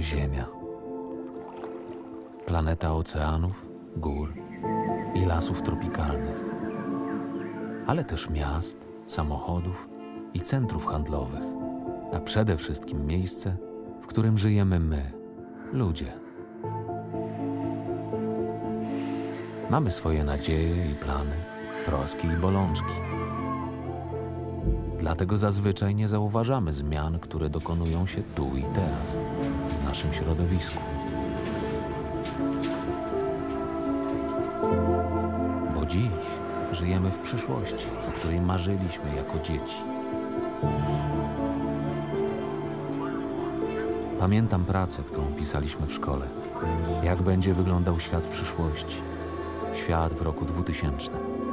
Ziemia. Planeta oceanów, gór i lasów tropikalnych, ale też miast, samochodów i centrów handlowych, a przede wszystkim miejsce, w którym żyjemy my, ludzie. Mamy swoje nadzieje i plany, troski i bolączki. Dlatego zazwyczaj nie zauważamy zmian, które dokonują się tu i teraz, w naszym środowisku. Bo dziś żyjemy w przyszłości, o której marzyliśmy jako dzieci. Pamiętam pracę, którą pisaliśmy w szkole. Jak będzie wyglądał świat przyszłości? Świat w roku 2000.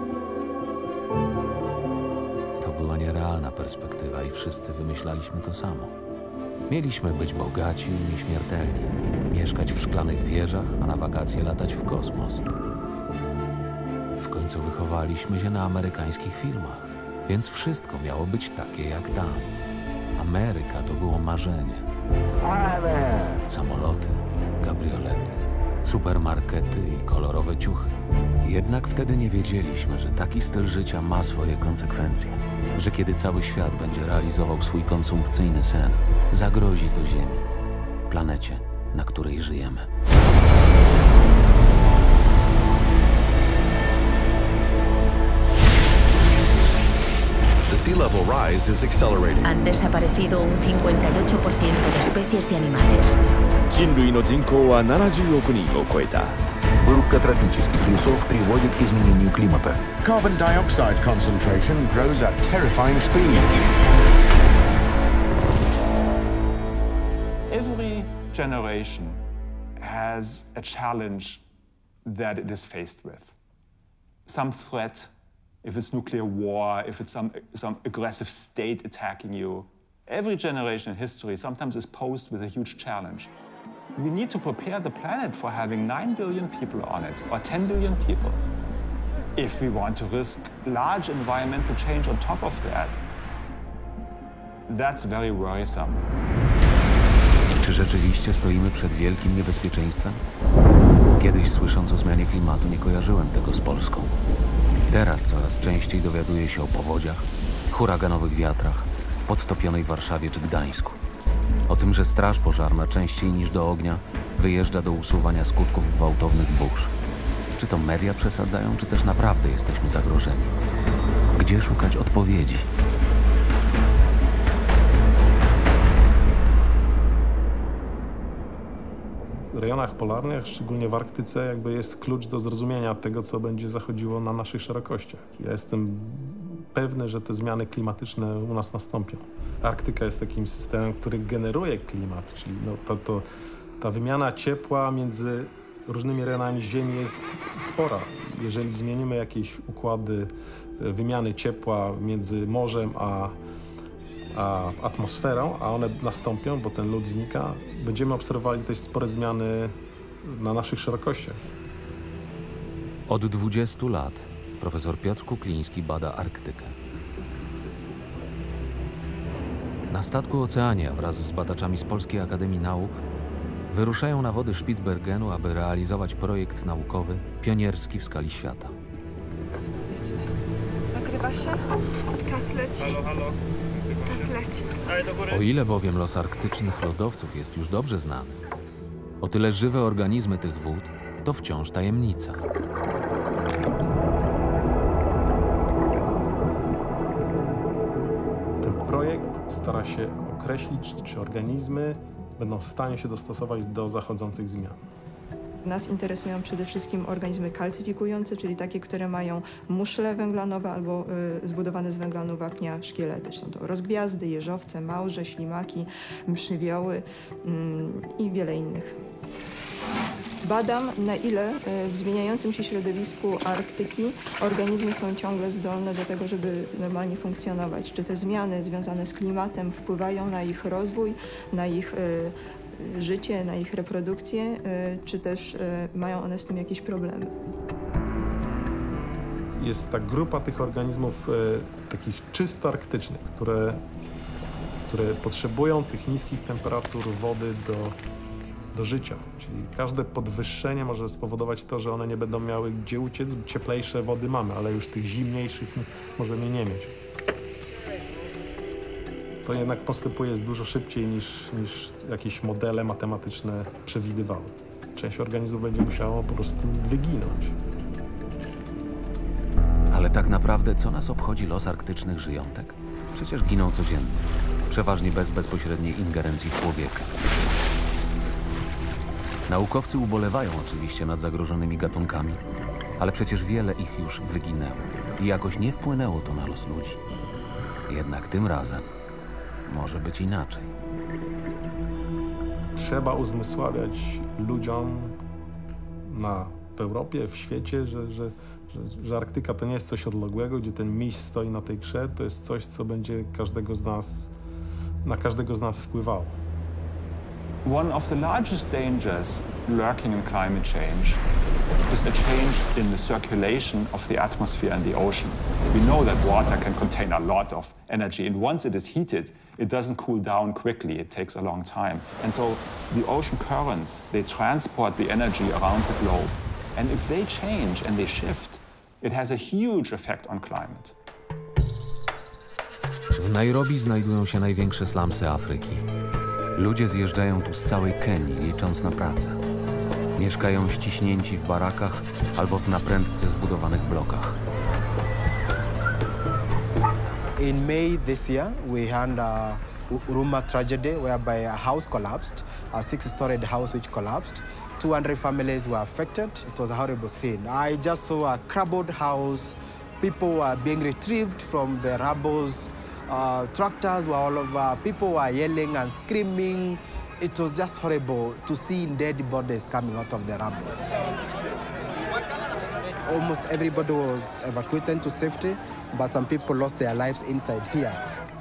To była nierealna perspektywa i wszyscy wymyślaliśmy to samo. Mieliśmy być bogaci i nieśmiertelni, mieszkać w szklanych wieżach, a na wakacje latać w kosmos. W końcu wychowaliśmy się na amerykańskich filmach, więc wszystko miało być takie jak tam. Ameryka to było marzenie. Samoloty, kabriolety, supermarkety i kolorowe ciuchy. Jednak wtedy nie wiedzieliśmy, że taki styl życia ma swoje konsekwencje. Że kiedy cały świat będzie realizował swój konsumpcyjny sen, zagrozi to Ziemi, planecie, na której żyjemy. The sea level rise is accelerating. Han desaparecido un 58% de especies de animales. 人類の人口は70億人を超えた。 Вырубка тропических лесов приводит к изменению климата. Carbon dioxide concentration grows at terrifying speed. Every generation has a challenge that it is faced with. Some threat, if it's nuclear war, if it's some aggressive state attacking you. Every generation in history sometimes is posed with a huge challenge. We need to prepare the planet for having 9 billion people on it, or 10 billion people. If we want to risk large environmental change on top of that, that's very worrisome. Czy rzeczywiście stoimy przed wielkim niebezpieczeństwem? Kiedyś, słysząc o zmianie klimatu, nie kojarzyłem tego z Polską. Teraz coraz częściej dowiaduję się o powodziach, huraganowych wiatrach, podtopionej Warszawie czy Gdańsku. O tym, że straż pożarna częściej niż do ognia wyjeżdża do usuwania skutków gwałtownych burz. Czy to media przesadzają, czy też naprawdę jesteśmy zagrożeni? Gdzie szukać odpowiedzi? W rejonach polarnych, szczególnie w Arktyce, jakby jest klucz do zrozumienia tego, co będzie zachodziło na naszych szerokościach. Ja jestem pewny, że te zmiany klimatyczne u nas nastąpią. Arktyka jest takim systemem, który generuje klimat, czyli ta wymiana ciepła między różnymi rejonami Ziemi jest spora. Jeżeli zmienimy jakieś układy wymiany ciepła między morzem a atmosferą, a one nastąpią, bo ten lód znika, będziemy obserwowali też spore zmiany na naszych szerokościach. Od 20 lat profesor Piotr Kukliński bada Arktykę. Na statku Oceania wraz z badaczami z Polskiej Akademii Nauk wyruszają na wody Spitsbergenu, aby realizować projekt naukowy pionierski w skali świata. Nagrywa się? Czas leci. Halo, halo. Czas leci. O ile bowiem los arktycznych lodowców jest już dobrze znany, o tyle żywe organizmy tych wód to wciąż tajemnica. Ten projekt stara się określić, czy organizmy będą w stanie się dostosować do zachodzących zmian. Nas interesują przede wszystkim organizmy kalcyfikujące, czyli takie, które mają muszle węglanowe albo zbudowane z węglanu wapnia szkielety. Są to rozgwiazdy, jeżowce, małże, ślimaki, mszywioły i wiele innych. Badam, na ile w zmieniającym się środowisku Arktyki organizmy są ciągle zdolne do tego, żeby normalnie funkcjonować. Czy te zmiany związane z klimatem wpływają na ich rozwój, na ich życie, na ich reprodukcję, czy też mają one z tym jakieś problemy. Jest ta grupa tych organizmów takich czysto arktycznych, które potrzebują tych niskich temperatur wody do życia. Czyli każde podwyższenie może spowodować to, że one nie będą miały gdzie uciec. Cieplejsze wody mamy, ale już tych zimniejszych możemy nie mieć. To jednak postępuje dużo szybciej niż jakieś modele matematyczne przewidywały. Część organizmów będzie musiało po prostu wyginąć. Ale tak naprawdę co nas obchodzi los arktycznych żyjątek? Przecież giną codziennie, przeważnie bez bezpośredniej ingerencji człowieka. Naukowcy ubolewają oczywiście nad zagrożonymi gatunkami, ale przecież wiele ich już wyginęło i jakoś nie wpłynęło to na los ludzi. Jednak tym razem może być inaczej. Trzeba uzmysławiać ludziom w Europie, w świecie, że Arktyka to nie jest coś odległego, gdzie ten miś stoi na tej grze, to jest coś, co będzie na każdego z nas wpływało. One of the largest dangers lurking in climate change is a change in the circulation of the atmosphere and the ocean. We know that water can contain a lot of energy, and once it is heated, it doesn't cool down quickly. It takes a long time. And so the ocean currents, they transport the energy around the globe. And if they change and they shift, it has a huge effect on climate. W Nairobi znajdują się największe slumsy Afryki. Ludzie zjeżdżają tu z całej Kenii, licząc na pracę. Mieszkają ściśnięci w barakach albo w naprędce zbudowanych blokach. In May this year, we had a Ruma tragedy whereby a house collapsed, a 6-story house which collapsed. 200 families were affected. It was a horrible scene. I just saw a crumbled house. People were being retrieved from the rubble. Tractors were all over. People were yelling and screaming. It was just horrible to see dead bodies coming out of the rubble. Almost everybody was evacuated to safety, but some people lost their lives inside here.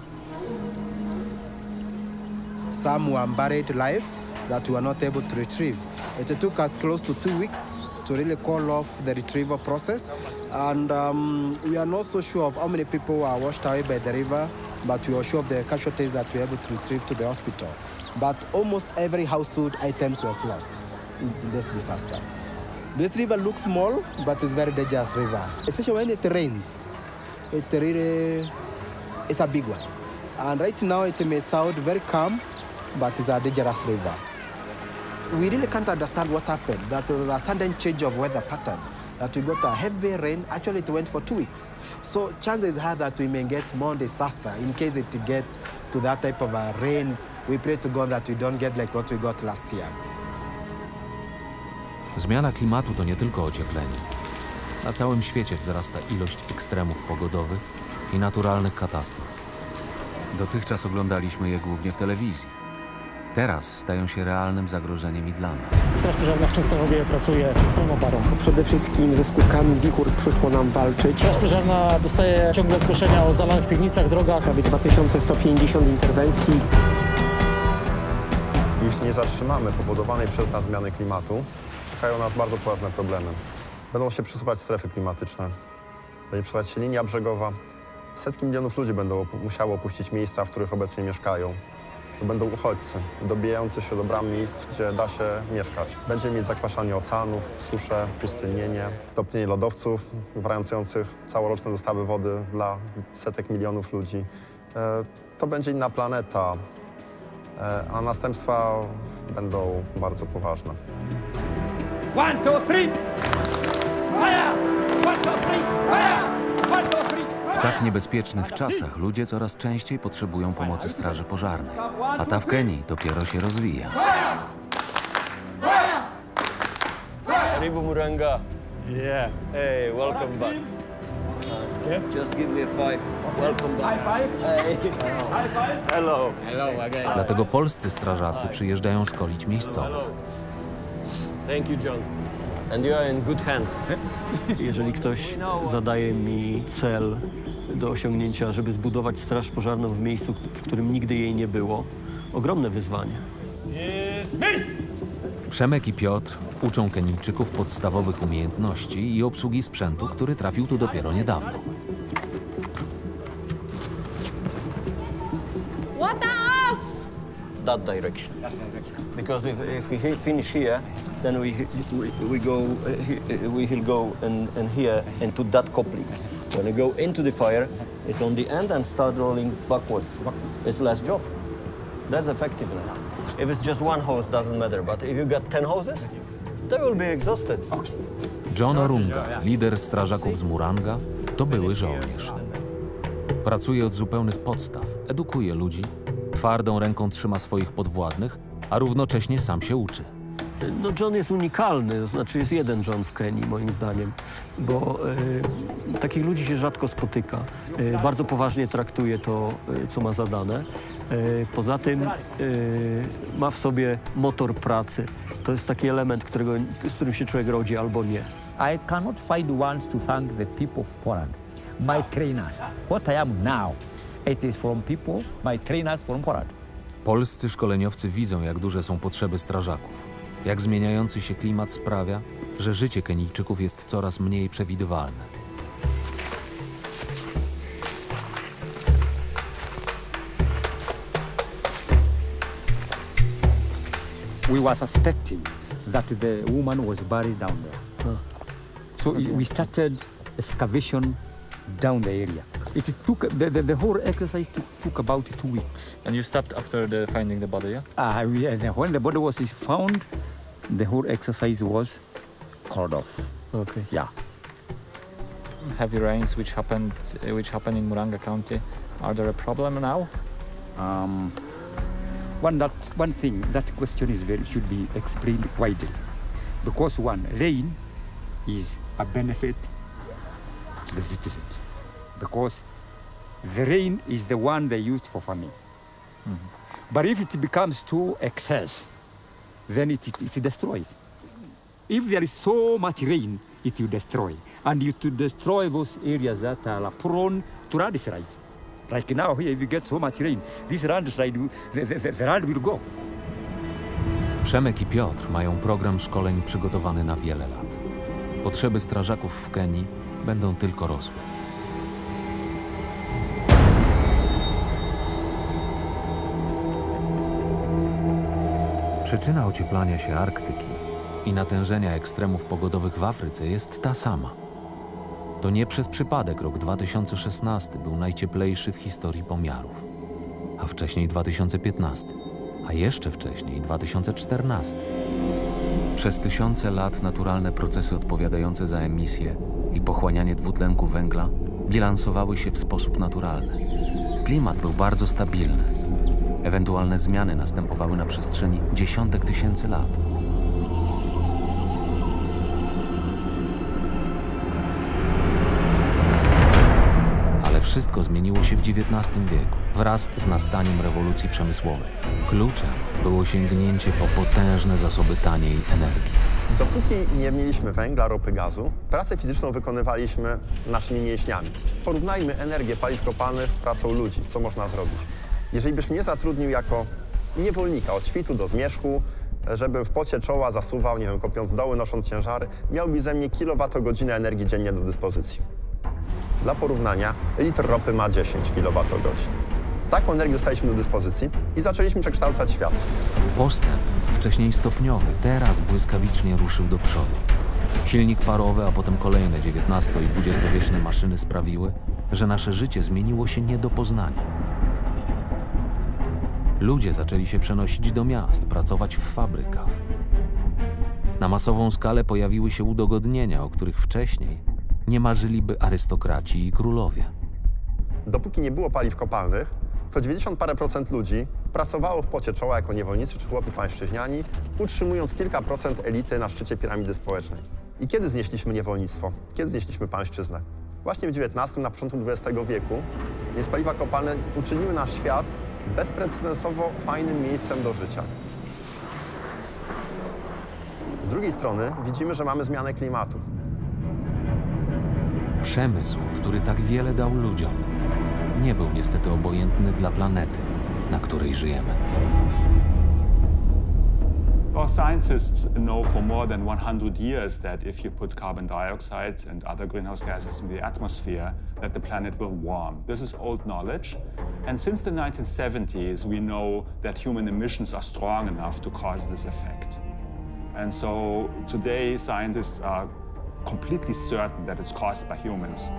Some were buried alive that we were not able to retrieve. It took us close to 2 weeks to really call off the retrieval process. And we are not so sure of how many people were washed away by the river, but we are sure of the casualties that we were able to retrieve to the hospital. But almost every household items was lost in this disaster. This river looks small, but it's a very dangerous river, especially when it rains. It's a big one. And right now it may sound very calm, but it's a dangerous river. We really can't understand what happened, that there was a sudden change of weather pattern, that we got a heavy rain. Actually, it went for 2 weeks. So chances are that we may get more disaster in case it gets to that type of a rain. We pray to God that we don't get like what we got last year. Zmiana klimatu to nie tylko ocieplenie. Na całym świecie wzrasta ilość ekstremów pogodowych i naturalnych katastrof. Dotychczas oglądaliśmy je głównie w telewizji. Teraz stają się realnym zagrożeniem i dla nas. Straż Pożarna w Częstochowie pracuje pełną parą. Przede wszystkim ze skutkami wichur przyszło nam walczyć. Straż Pożarna dostaje ciągle zgłoszenia o zalanych piwnicach, drogach. Prawie 2150 interwencji. Jeśli nie zatrzymamy powodowanej przez nas zmiany klimatu, czekają nas bardzo poważne problemy. Będą się przesuwać strefy klimatyczne, będzie przesuwać się linia brzegowa. Setki milionów ludzi będą musiały opuścić miejsca, w których obecnie mieszkają. To będą uchodźcy, dobijający się do bram miejsc, gdzie da się mieszkać. Będzie mieć zakwaszanie oceanów, susze, pustynnienie, topnienie lodowców, gwarantujących całoroczne dostawy wody dla setek milionów ludzi. To będzie inna planeta, a następstwa będą bardzo poważne. 1, 2, 3! Fire! 1, 2, 3! Fire! 1, 2, 3! W tak niebezpiecznych czasach ludzie coraz częściej potrzebują pomocy straży pożarnej, a ta w Kenii dopiero się rozwija. Karibu Muranga. Yeah. Hey, welcome back. Okay. Just give me a 5. Welcome back. High five. Hey. High five. Hello. Hello again. Dlatego polscy strażacy przyjeżdżają szkolić miejscowych. Thank you, John. And you are in good hands. Jeżeli ktoś zadaje mi cel do osiągnięcia, żeby zbudować straż pożarną w miejscu, w którym nigdy jej nie było, ogromne wyzwanie. Przemek i Piotr uczą Kenijczyków podstawowych umiejętności i obsługi sprzętu, który trafił tu dopiero niedawno. that direction. Because if we finish here, then we'll go and here into that coupling. When we go into the fire, it's on the end and start rolling backwards. It's less job. That's effectiveness. If it's just one hose, doesn't matter. But if you got 10 hoses, they will be exhausted. John Orunga, lider strażaków z Muranga, to były żołnierz. Pracuje od zupełnych podstaw, edukuje ludzi, twardą ręką trzyma swoich podwładnych, a równocześnie sam się uczy. No John jest unikalny, to znaczy jest jeden John w Kenii, moim zdaniem, bo takich ludzi się rzadko spotyka. Bardzo poważnie traktuje to, co ma zadane. Poza tym ma w sobie motor pracy. To jest taki element, z którym się człowiek rodzi albo nie. I cannot find words to thank the people of Poland, my trainers. What I am now, it is from people, my trainers from Poland. Polscy szkoleniowcy widzą, jak duże są potrzeby strażaków. Jak zmieniający się klimat sprawia, że życie Kenijczyków jest coraz mniej przewidywalne. We were suspecting that the woman was buried down there. So we started excavation down the area. It took, the whole exercise took about 2 weeks. And you stopped after finding the body, yeah? When the body was found, the whole exercise was called off. Okay. Yeah. Heavy rains which happened in Muranga County, are there a problem now? One thing, that question should be explained widely. Because one, rain is a benefit to the citizens. Because the rain is the one they used for farming. But if it becomes too excess, then it destroys. If there is so much rain, it will destroy. And it will destroy those areas that are prone to landslides. Like now here, if you get so much rain, this landslide, the land will go. Przemek i Piotr mają program szkoleń przygotowany na wiele lat. Potrzeby strażaków w Kenii będą tylko rosły. Przyczyna ocieplania się Arktyki i natężenia ekstremów pogodowych w Afryce jest ta sama. To nie przez przypadek rok 2016 był najcieplejszy w historii pomiarów, a wcześniej 2015, a jeszcze wcześniej 2014. Przez tysiące lat naturalne procesy odpowiadające za emisję i pochłanianie dwutlenku węgla bilansowały się w sposób naturalny. Klimat był bardzo stabilny. Ewentualne zmiany następowały na przestrzeni dziesiątek tysięcy lat. Ale wszystko zmieniło się w XIX wieku, wraz z nastaniem rewolucji przemysłowej. Kluczem było sięgnięcie po potężne zasoby taniej energii. Dopóki nie mieliśmy węgla, ropy, gazu, pracę fizyczną wykonywaliśmy naszymi mięśniami. Porównajmy energię paliw kopalnych z pracą ludzi, co można zrobić. Jeżeli byś mnie zatrudnił jako niewolnika od świtu do zmierzchu, żebym w pocie czoła zasuwał, nie wiem, kopiąc doły, nosząc ciężary, miałby ze mnie kilowatogodzinę energii dziennie do dyspozycji. Dla porównania, litr ropy ma 10 kWh. Taką energię dostaliśmy do dyspozycji i zaczęliśmy przekształcać świat. Postęp, wcześniej stopniowy, teraz błyskawicznie ruszył do przodu. Silnik parowy, a potem kolejne XIX i XX-wieczne maszyny sprawiły, że nasze życie zmieniło się nie do poznania. Ludzie zaczęli się przenosić do miast, pracować w fabrykach. Na masową skalę pojawiły się udogodnienia, o których wcześniej nie marzyliby arystokraci i królowie. Dopóki nie było paliw kopalnych, to 90 parę procent ludzi pracowało w pocie czoła jako niewolnicy czy chłopi pańszczyźniani, utrzymując kilka procent elity na szczycie piramidy społecznej. I kiedy znieśliśmy niewolnictwo? Kiedy znieśliśmy pańszczyznę? Właśnie w XIX, na początku XX wieku, więc paliwa kopalne uczyniły nasz świat bezprecedensowo fajnym miejscem do życia. Z drugiej strony widzimy, że mamy zmianę klimatu. Przemysł, który tak wiele dał ludziom, nie był niestety obojętny dla planety, na której żyjemy. Our scientists know for more than 100 years that if you put carbon dioxide and other greenhouse gases in the atmosphere, that the planet will warm. This is old knowledge. And since the 1970s, we know that human emissions are strong enough to cause this effect. And so today, scientists are completely certain that it's caused by humans.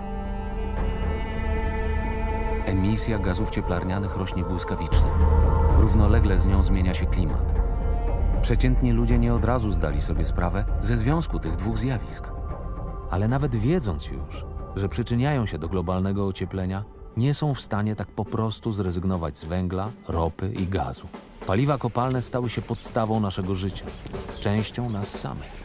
Emisja gazów cieplarnianych rośnie błyskawicznie. Równolegle z nią zmienia się klimat. Przeciętni ludzie nie od razu zdali sobie sprawę ze związku tych dwóch zjawisk. Ale nawet wiedząc już, że przyczyniają się do globalnego ocieplenia, nie są w stanie tak po prostu zrezygnować z węgla, ropy i gazu. Paliwa kopalne stały się podstawą naszego życia, częścią nas samych.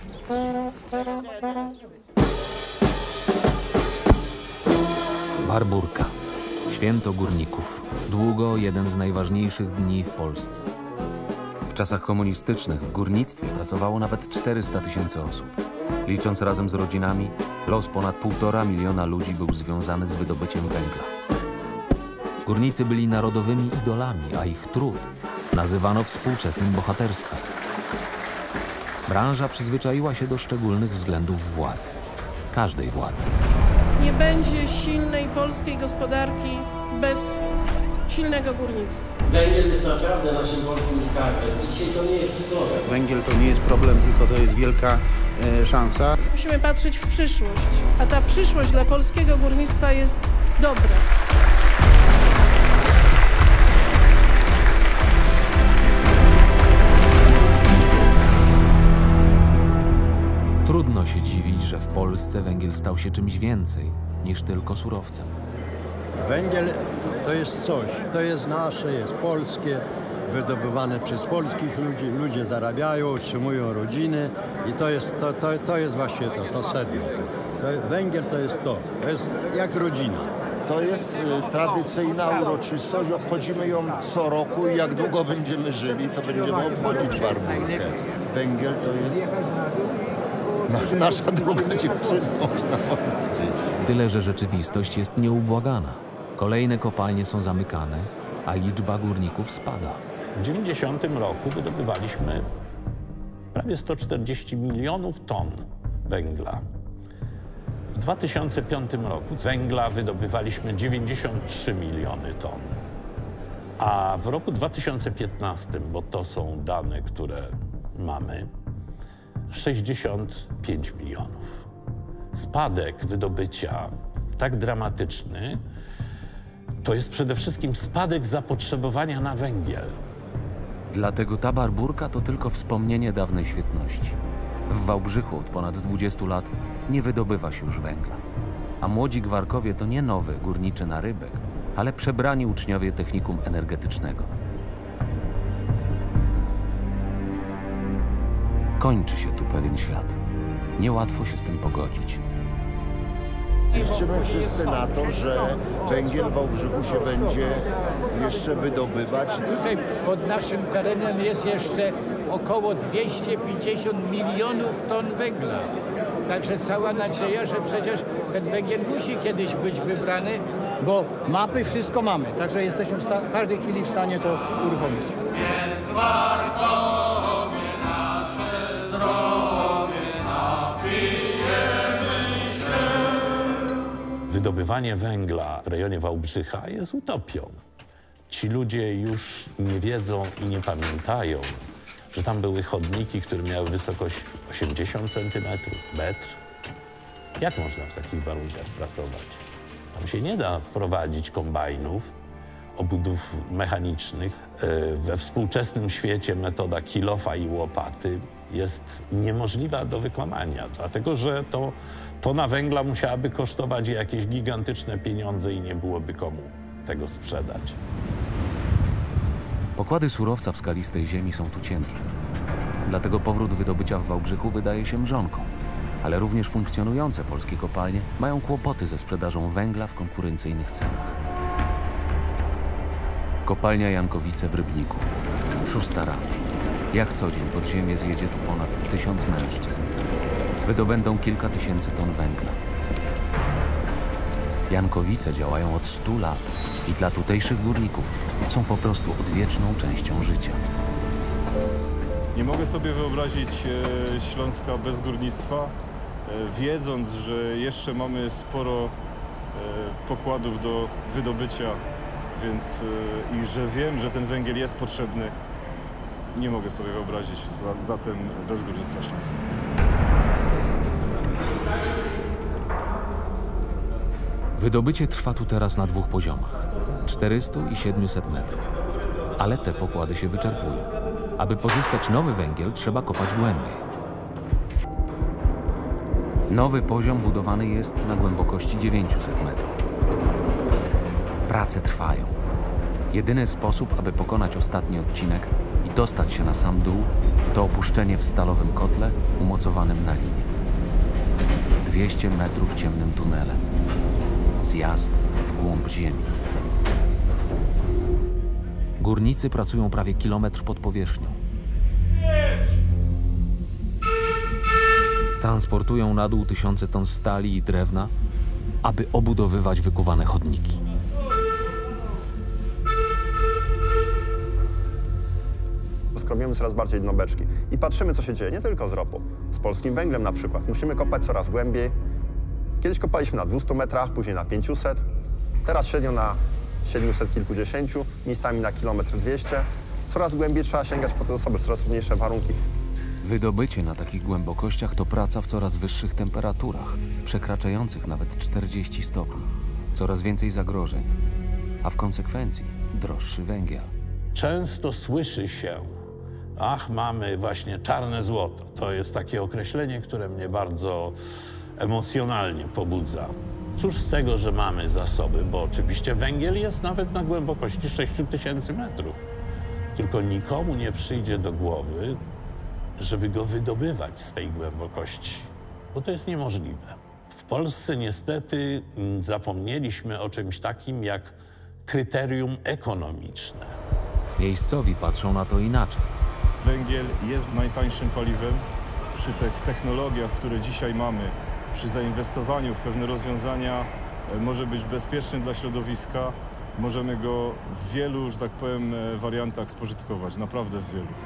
Barburka. Święto górników. Długo jeden z najważniejszych dni w Polsce. W czasach komunistycznych w górnictwie pracowało nawet 400 000 osób. Licząc razem z rodzinami, los ponad 1,5 miliona ludzi był związany z wydobyciem węgla. Górnicy byli narodowymi idolami, a ich trud nazywano współczesnym bohaterstwem. Branża przyzwyczaiła się do szczególnych względów władzy. Każdej władzy. Nie będzie silnej polskiej gospodarki bez silnego górnictwa. Węgiel jest naprawdę naszym polskim skarbem i dzisiaj to nie jest wzorem. Węgiel to nie jest problem, tylko to jest wielka szansa. Musimy patrzeć w przyszłość, a ta przyszłość dla polskiego górnictwa jest dobra. Trudno się dziwić, że w Polsce węgiel stał się czymś więcej niż tylko surowcem. Węgiel to jest coś, to jest nasze, jest polskie, wydobywane przez polskich ludzi, ludzie zarabiają, utrzymują rodziny i to jest właśnie to sedno. Węgiel to jest jak rodzina. To jest tradycyjna uroczystość, obchodzimy ją co roku i jak długo będziemy żyli, to będziemy obchodzić barburkę. Węgiel to jest nasza druga dziewczyna, można powiedzieć. Tyle, że rzeczywistość jest nieubłagana. Kolejne kopalnie są zamykane, a liczba górników spada. W 1990 roku wydobywaliśmy prawie 140 milionów ton węgla. W 2005 roku węgla wydobywaliśmy 93 miliony ton. A w roku 2015, bo to są dane, które mamy, 65 milionów. Spadek wydobycia tak dramatyczny to jest przede wszystkim spadek zapotrzebowania na węgiel. Dlatego ta barburka to tylko wspomnienie dawnej świetności. W Wałbrzychu od ponad 20 lat nie wydobywa się już węgla. A młodzi gwarkowie to nie nowy górniczy narybek, ale przebrani uczniowie technikum energetycznego. Kończy się tu pewien świat. Niełatwo się z tym pogodzić. Liczymy wszyscy na to, że węgiel w Wałbrzychu się będzie jeszcze wydobywać. Tutaj pod naszym terenem jest jeszcze około 250 milionów ton węgla. Także cała nadzieja, że przecież ten węgiel musi kiedyś być wybrany. Bo mapy wszystko mamy, także jesteśmy w każdej chwili w stanie to uruchomić. Wydobywanie węgla w rejonie Wałbrzycha jest utopią. Ci ludzie już nie wiedzą i nie pamiętają, że tam były chodniki, które miały wysokość 80 cm, metr. Jak można w takich warunkach pracować? Tam się nie da wprowadzić kombajnów, obudów mechanicznych. We współczesnym świecie metoda kilofa i łopaty jest niemożliwa do wykonywania, dlatego że tona węgla musiałaby kosztować jakieś gigantyczne pieniądze i nie byłoby komu tego sprzedać. Pokłady surowca w skalistej ziemi są tu cienkie. Dlatego powrót wydobycia w Wałbrzychu wydaje się mrzonką. Ale również funkcjonujące polskie kopalnie mają kłopoty ze sprzedażą węgla w konkurencyjnych cenach. Kopalnia Jankowice w Rybniku. 6 rano. Jak co dzień pod ziemię zjedzie tu ponad 1000 mężczyzn. Wydobędą kilka tysięcy ton węgla. Jankowice działają od 100 lat i dla tutejszych górników są po prostu odwieczną częścią życia. Nie mogę sobie wyobrazić Śląska bez górnictwa, wiedząc, że jeszcze mamy sporo pokładów do wydobycia, więc i że wiem, że ten węgiel jest potrzebny. Nie mogę sobie wyobrazić zatem bez górnictwa Śląska. Wydobycie trwa tu teraz na 2 poziomach, 400 i 700 metrów. Ale te pokłady się wyczerpują. Aby pozyskać nowy węgiel, trzeba kopać głębiej. Nowy poziom budowany jest na głębokości 900 metrów. Prace trwają. Jedyny sposób, aby pokonać ostatni odcinek i dostać się na sam dół, to opuszczenie w stalowym kotle umocowanym na linie. 200 metrów ciemnym tunelem. Zjazd w głąb ziemi. Górnicy pracują prawie kilometr pod powierzchnią. Transportują na dół tysiące ton stali i drewna, aby obudowywać wykuwane chodniki. Skrobiemy coraz bardziej dno beczki i patrzymy, co się dzieje, nie tylko z ropą, z polskim węglem na przykład. Musimy kopać coraz głębiej. Kiedyś kopaliśmy na 200 metrach, później na 500, teraz średnio na 700 kilkudziesięciu, miejscami na 1,2 km. Coraz głębiej trzeba sięgać po te zasoby, coraz trudniejsze warunki. Wydobycie na takich głębokościach to praca w coraz wyższych temperaturach, przekraczających nawet 40 stopni. Coraz więcej zagrożeń, a w konsekwencji droższy węgiel. Często słyszy się, ach, mamy właśnie czarne złoto. To jest takie określenie, które mnie bardzo emocjonalnie pobudza. Cóż z tego, że mamy zasoby, bo oczywiście węgiel jest nawet na głębokości 6000 metrów. Tylko nikomu nie przyjdzie do głowy, żeby go wydobywać z tej głębokości, bo to jest niemożliwe. W Polsce niestety zapomnieliśmy o czymś takim jak kryterium ekonomiczne. Miejscowi patrzą na to inaczej. Węgiel jest najtańszym paliwem. Przy tych technologiach, które dzisiaj mamy, przy zainwestowaniu w pewne rozwiązania może być bezpieczny dla środowiska. Możemy go w wielu, że tak powiem, wariantach spożytkować, naprawdę w wielu.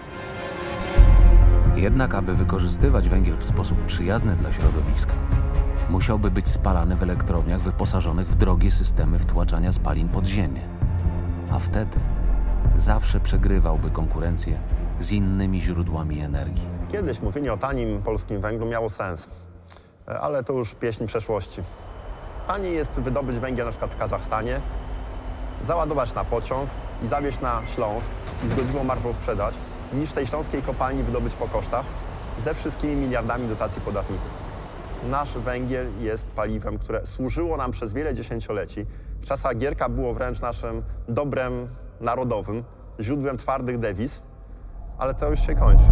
Jednak, aby wykorzystywać węgiel w sposób przyjazny dla środowiska, musiałby być spalany w elektrowniach wyposażonych w drogie systemy wtłaczania spalin pod ziemię. A wtedy zawsze przegrywałby konkurencję z innymi źródłami energii. Kiedyś mówienie o tanim polskim węglu miało sens, ale to już pieśń przeszłości. Taniej jest wydobyć węgiel na przykład w Kazachstanie, załadować na pociąg i zawieźć na Śląsk i z godziwą marżą sprzedać, niż w tej śląskiej kopalni wydobyć po kosztach ze wszystkimi miliardami dotacji podatników. Nasz węgiel jest paliwem, które służyło nam przez wiele dziesięcioleci. W czasach Gierka było wręcz naszym dobrem narodowym, źródłem twardych dewiz, ale to już się kończy.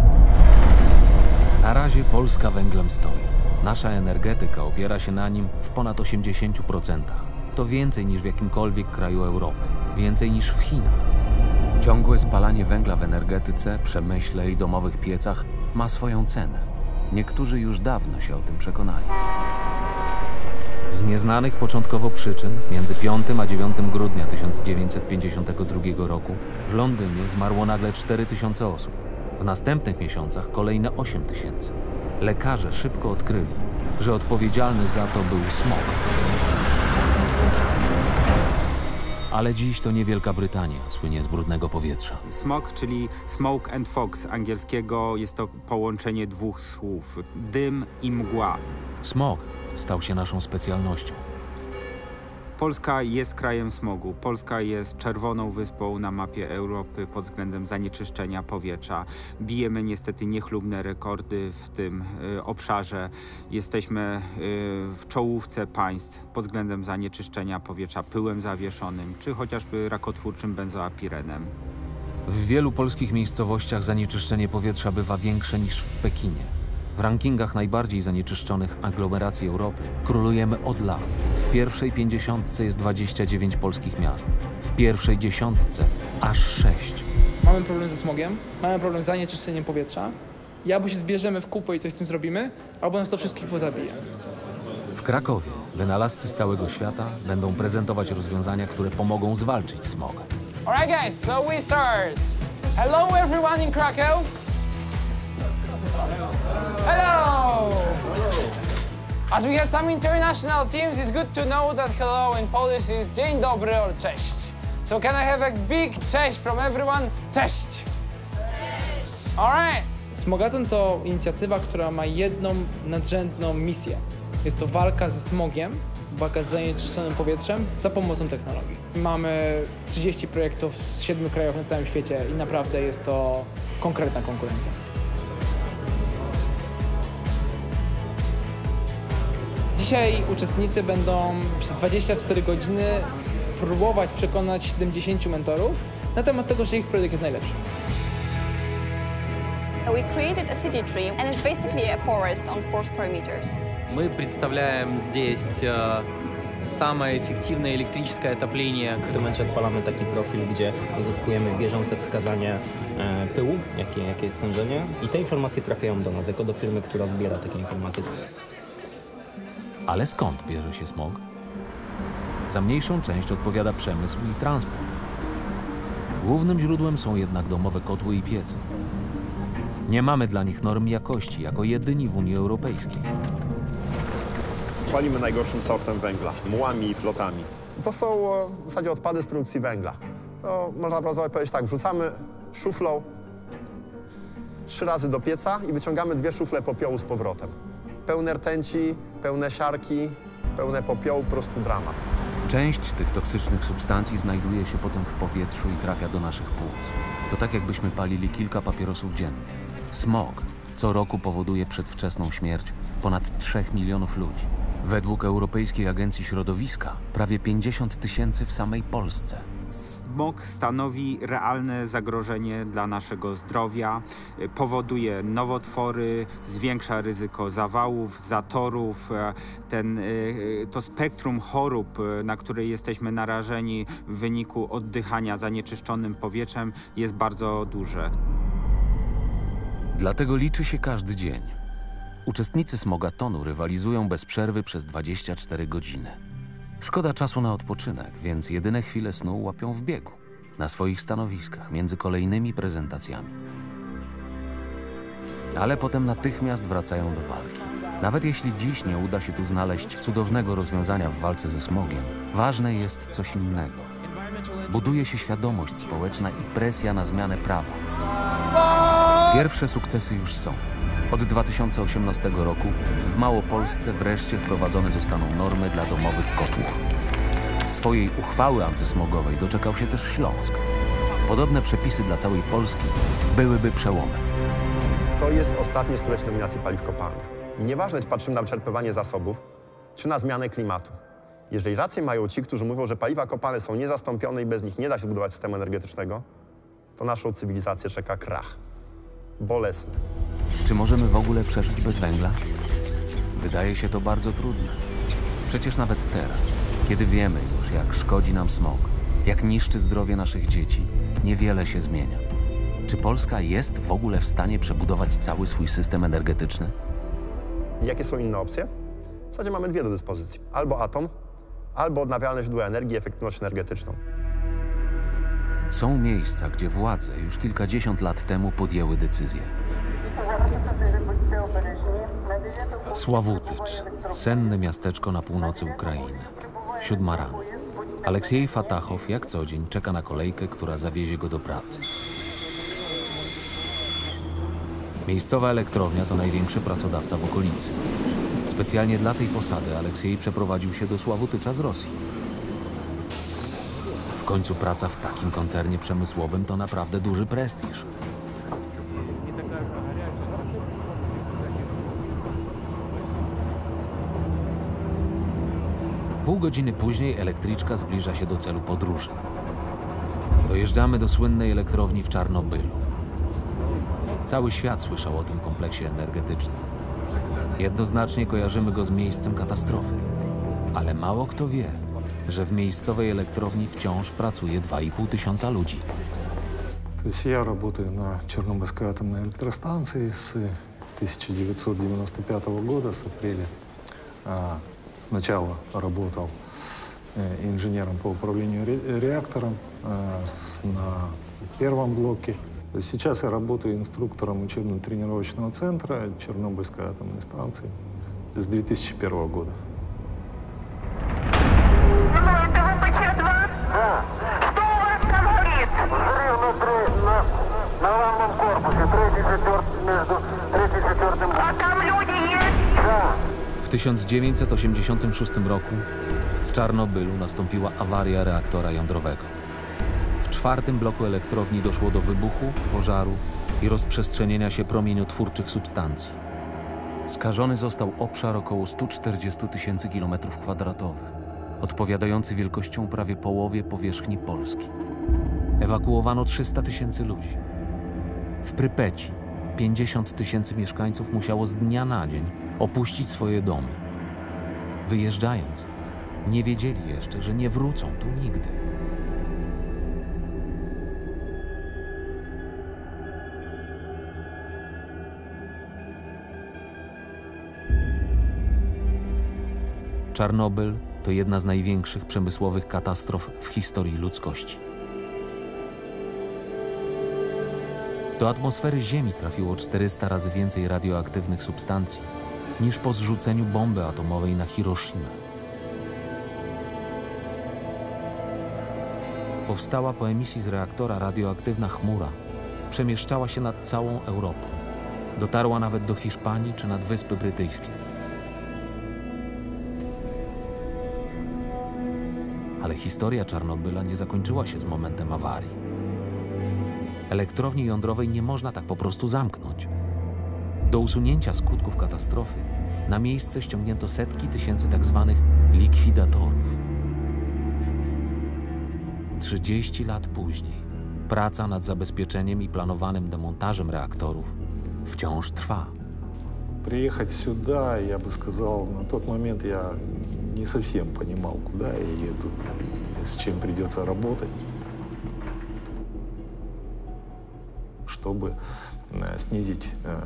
Na razie Polska węglem stoi. Nasza energetyka opiera się na nim w ponad 80%. To więcej niż w jakimkolwiek kraju Europy, więcej niż w Chinach. Ciągłe spalanie węgla w energetyce, przemyśle i domowych piecach ma swoją cenę. Niektórzy już dawno się o tym przekonali. Z nieznanych początkowo przyczyn, między 5 a 9 grudnia 1952 roku w Londynie zmarło nagle 4000 osób. W następnych miesiącach kolejne 8000. Lekarze szybko odkryli, że odpowiedzialny za to był smog. Ale dziś to nie Wielka Brytania słynie z brudnego powietrza. Smog, czyli smoke and fog z angielskiego, jest to połączenie dwóch słów. Dym i mgła. Smog stał się naszą specjalnością. Polska jest krajem smogu. Polska jest czerwoną wyspą na mapie Europy pod względem zanieczyszczenia powietrza. Bijemy niestety niechlubne rekordy w tym obszarze. Jesteśmy w czołówce państw pod względem zanieczyszczenia powietrza pyłem zawieszonym, czy chociażby rakotwórczym benzoapirenem. W wielu polskich miejscowościach zanieczyszczenie powietrza bywa większe niż w Pekinie. W rankingach najbardziej zanieczyszczonych aglomeracji Europy królujemy od lat. W pierwszej 50 jest 29 polskich miast. W pierwszej 10 aż 6. Mamy problem ze smogiem, mamy problem z zanieczyszczeniem powietrza. I albo się zbierzemy w kupę i coś z tym zrobimy, albo nas to wszystkich pozabije. W Krakowie wynalazcy z całego świata będą prezentować rozwiązania, które pomogą zwalczyć smog. Alright guys, so we start. Hello everyone in Krakow. Hello! As we have some international teams, it's good to know that hello in Polish is dzień dobry or cześć. So can I have a big cześć from everyone? Cześć! All right. Smogaton to inicjatywa, która ma jedną nadrzędną misję. Jest to walka ze smogiem, walka z zanieczyszczonym powietrzem za pomocą technologii. Mamy 30 projektów z 7 krajów na całym świecie i naprawdę jest to konkretna konkurencja. Dzisiaj uczestnicy będą przez 24 godziny próbować przekonać 70 mentorów na temat tego, że ich projekt jest najlepszy. We created a city tree, and it's basically a forest on 4 square meters. Мы представляем здесь самое эффективное электрическое отопление. W tym momencie odpalamy taki profil, gdzie uzyskujemy bieżące wskazanie pyłu, jakie jest stężenie, i te informacje trafiają do nas, jako do firmy, która zbiera takie informacje. Ale skąd bierze się smog? Za mniejszą część odpowiada przemysł i transport. Głównym źródłem są jednak domowe kotły i piece. Nie mamy dla nich norm jakości, jako jedyni w Unii Europejskiej. Palimy najgorszym sortem węgla, mułami i flotami. To są w zasadzie odpady z produkcji węgla. To można powiedzieć tak, wrzucamy szuflą 3 razy do pieca i wyciągamy 2 szufle popiołu z powrotem. Pełne rtęci, pełne siarki, pełne popiołu, po prostu dramat. Część tych toksycznych substancji znajduje się potem w powietrzu i trafia do naszych płuc. To tak, jakbyśmy palili kilka papierosów dziennie. Smog co roku powoduje przedwczesną śmierć ponad 3 milionów ludzi. Według Europejskiej Agencji Środowiska prawie 50 000 w samej Polsce. Smog stanowi realne zagrożenie dla naszego zdrowia, powoduje nowotwory, zwiększa ryzyko zawałów, zatorów. To spektrum chorób, na które jesteśmy narażeni w wyniku oddychania zanieczyszczonym powietrzem, jest bardzo duże. Dlatego liczy się każdy dzień. Uczestnicy smogatonu rywalizują bez przerwy przez 24 godziny. Szkoda czasu na odpoczynek, więc jedyne chwile snu łapią w biegu, na swoich stanowiskach, między kolejnymi prezentacjami. Ale potem natychmiast wracają do walki. Nawet jeśli dziś nie uda się tu znaleźć cudownego rozwiązania w walce ze smogiem, ważne jest coś innego. Buduje się świadomość społeczna i presja na zmianę prawa. Pierwsze sukcesy już są. Od 2018 roku w Małopolsce wreszcie wprowadzone zostaną normy dla domowych kotłów. Swojej uchwały antysmogowej doczekał się też Śląsk. Podobne przepisy dla całej Polski byłyby przełomem. To jest ostatnie stulecie dominacji paliw kopalnych. Nieważne, czy patrzymy na wyczerpywanie zasobów, czy na zmianę klimatu. Jeżeli rację mają ci, którzy mówią, że paliwa kopalne są niezastąpione i bez nich nie da się zbudować systemu energetycznego, to naszą cywilizację czeka krach. Bolesny. Czy możemy w ogóle przeżyć bez węgla? Wydaje się to bardzo trudne. Przecież nawet teraz, kiedy wiemy już, jak szkodzi nam smog, jak niszczy zdrowie naszych dzieci, niewiele się zmienia. Czy Polska jest w ogóle w stanie przebudować cały swój system energetyczny? Jakie są inne opcje? W zasadzie mamy 2 do dyspozycji. Albo atom, albo odnawialne źródła energii i efektywność energetyczną. Są miejsca, gdzie władze już kilkadziesiąt lat temu podjęły decyzję. Sławutycz, senne miasteczko na północy Ukrainy. 7 rano. Aleksiej Fatachow jak co dzień czeka na kolejkę, która zawiezie go do pracy. Miejscowa elektrownia to największy pracodawca w okolicy. Specjalnie dla tej posady Aleksiej przeprowadził się do Sławutycza z Rosji. W końcu praca w takim koncernie przemysłowym to naprawdę duży prestiż. Pół godziny później elektryczka zbliża się do celu podróży. Dojeżdżamy do słynnej elektrowni w Czarnobylu. Cały świat słyszał o tym kompleksie energetycznym. Jednoznacznie kojarzymy go z miejscem katastrofy. Ale mało kto wie, że w miejscowej elektrowni wciąż pracuje 2500 ludzi. Я работаю на Чернобыльской атомной электростанции с 1995 года, с апреля. Сначала работал инженером по управлению реактором на первом блоке. Сейчас я работаю инструктором учебно-тренировочного центра Чернобыльской атомной станции с 2001 года. На главном корпусе, третий, четвертый, между третьим и четвертым. А там люди есть? Да. W 1986 roku w Czarnobylu nastąpiła awaria reaktora jądrowego. W czwartym bloku elektrowni doszło do wybuchu, pożaru i rozprzestrzenienia się promieniotwórczych substancji. Skażony został obszar około 140 000 km², odpowiadający wielkością prawie połowie powierzchni Polski. Ewakuowano 300 000 ludzi. W Prypeci 50 000 mieszkańców musiało z dnia na dzień opuścić swoje domy. Wyjeżdżając, nie wiedzieli jeszcze, że nie wrócą tu nigdy. Czarnobyl to jedna z największych przemysłowych katastrof w historii ludzkości. Do atmosfery Ziemi trafiło 400 razy więcej radioaktywnych substancji niż po zrzuceniu bomby atomowej na Hiroshimę. Powstała po emisji z reaktora radioaktywna chmura przemieszczała się nad całą Europą. Dotarła nawet do Hiszpanii czy nad Wyspy Brytyjskie. Ale historia Czarnobyla nie zakończyła się z momentem awarii. Elektrowni jądrowej nie można tak po prostu zamknąć. Do usunięcia skutków katastrofy na miejsce ściągnięto setki tysięcy tak zwanych likwidatorów. 30 lat później praca nad zabezpieczeniem i planowanym demontażem reaktorów wciąż trwa. Приехать сюда, я бы сказал, на тот момент я не совсем понимал, куда я еду, с чем придется работать. Чтобы снизить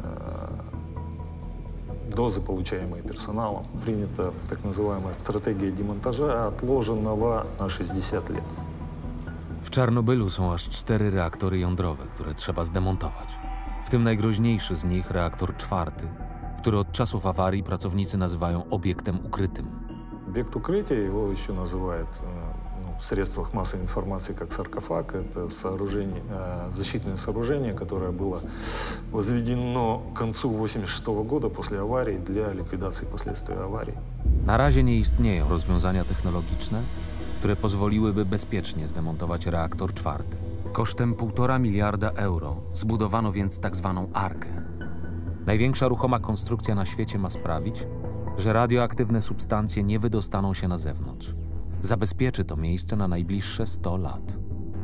дозы, получаемые персоналом, принята так называемая стратегия демонтажа, отложенного на 60 лет. W Czarnobylu są aż 4 reaktory jądrowe, które trzeba zdemontować. W tym najgroźniejszy z nich reaktor czwarty, który od czasów awarii pracownicy nazywają obiektem ukrytym. Объект укрытия, его еще называют в средствах массовой информации как саркофаг. Это сооружение, защитное сооружение, которое было возведено к концу 1986 года после аварии для ликвидации последствий аварии. Na razie nie istnieją rozwiązania technologiczne, które pozwoliłyby bezpiecznie zdemontować reaktor czwarty. Kosztem 1,5 miliarda euro zbudowano więc tak zwaną arkę. Największa ruchoma konstrukcja na świecie ma sprawić, że radioaktywne substancje nie wydostaną się na zewnątrz. Zabezpieczy to miejsce na najbliższe 100 lat.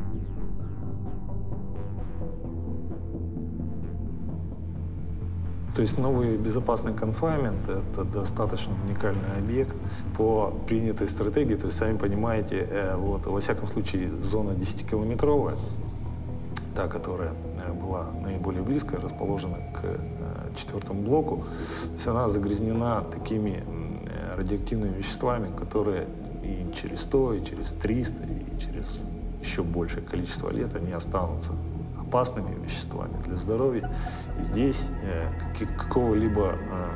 То есть новый безопасный конфайнмент – это достаточно уникальный объект по принятой стратегии. То есть, сами понимаете, вот, во всяком случае, зона 10-километровая, та, которая была наиболее близко, расположена к 4-му блоку, то есть она загрязнена такими радиоактивными веществами, которые и через 100, и через 300, и через еще большее количество лет они останутся опасными веществами для здоровья. И здесь какого-либо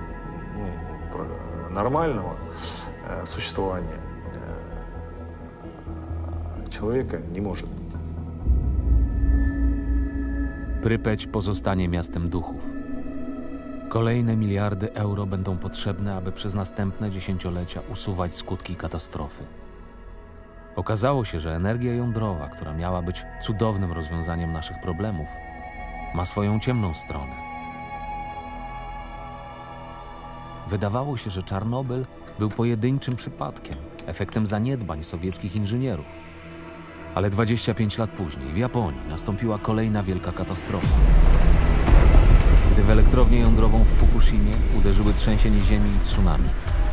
нормального существования человека nie może być. Prypeć pozostanie miastem duchów. Kolejne miliardy euro będą potrzebne, aby przez następne dziesięciolecia usuwać skutki katastrofy. Okazało się, że energia jądrowa, która miała być cudownym rozwiązaniem naszych problemów, ma swoją ciemną stronę. Wydawało się, że Czarnobyl był pojedynczym przypadkiem, efektem zaniedbań sowieckich inżynierów. Ale 25 lat później w Japonii nastąpiła kolejna wielka katastrofa. Gdy w elektrownię jądrową w Fukushimie uderzyły trzęsienie ziemi i tsunami.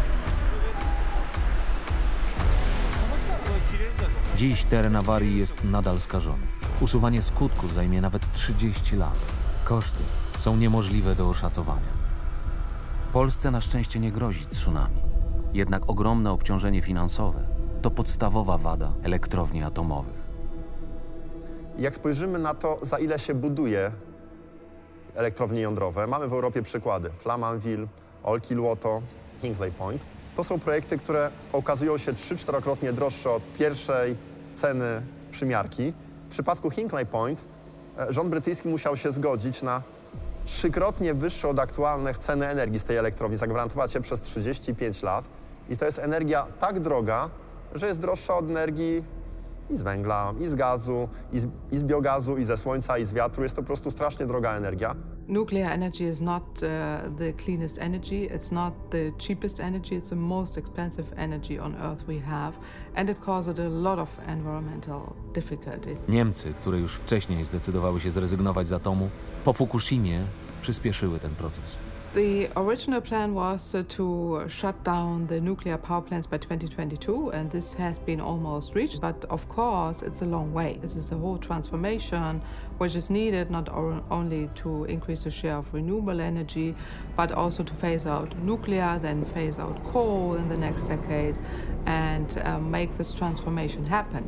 Dziś teren awarii jest nadal skażony. Usuwanie skutków zajmie nawet 30 lat. Koszty są niemożliwe do oszacowania. Polsce na szczęście nie grozi tsunami. Jednak ogromne obciążenie finansowe to podstawowa wada elektrowni atomowych. I jak spojrzymy na to, za ile się buduje elektrownie jądrowe, mamy w Europie przykłady. Flamanville, Olkiluoto, Hinkley Point. To są projekty, które okazują się 3–4-krotnie droższe od pierwszej ceny przymiarki. W przypadku Hinkley Point rząd brytyjski musiał się zgodzić na 3-krotnie wyższe od aktualnych ceny energii z tej elektrowni, zagwarantować się przez 35 lat. I to jest energia tak droga, że jest droższa od energii i z węgla, i z gazu, i z biogazu, i ze słońca, i z wiatru. Jest to po prostu strasznie droga energia. Nuclear energy is not the cleanest energy, it's not the cheapest energy, it's the most expensive energy on Earth we have, and it caused a lot of environmental difficulties. Niemcy, które już wcześniej zdecydowały się zrezygnować z atomu, po Fukushimie przyspieszyły ten proces. The original plan was to shut down the nuclear power plants by 2022, and this has been almost reached. But of course, it's a long way. This is a whole transformation which is needed not only to increase the share of renewable energy, but also to phase out nuclear, then phase out coal in the next decades, and make this transformation happen.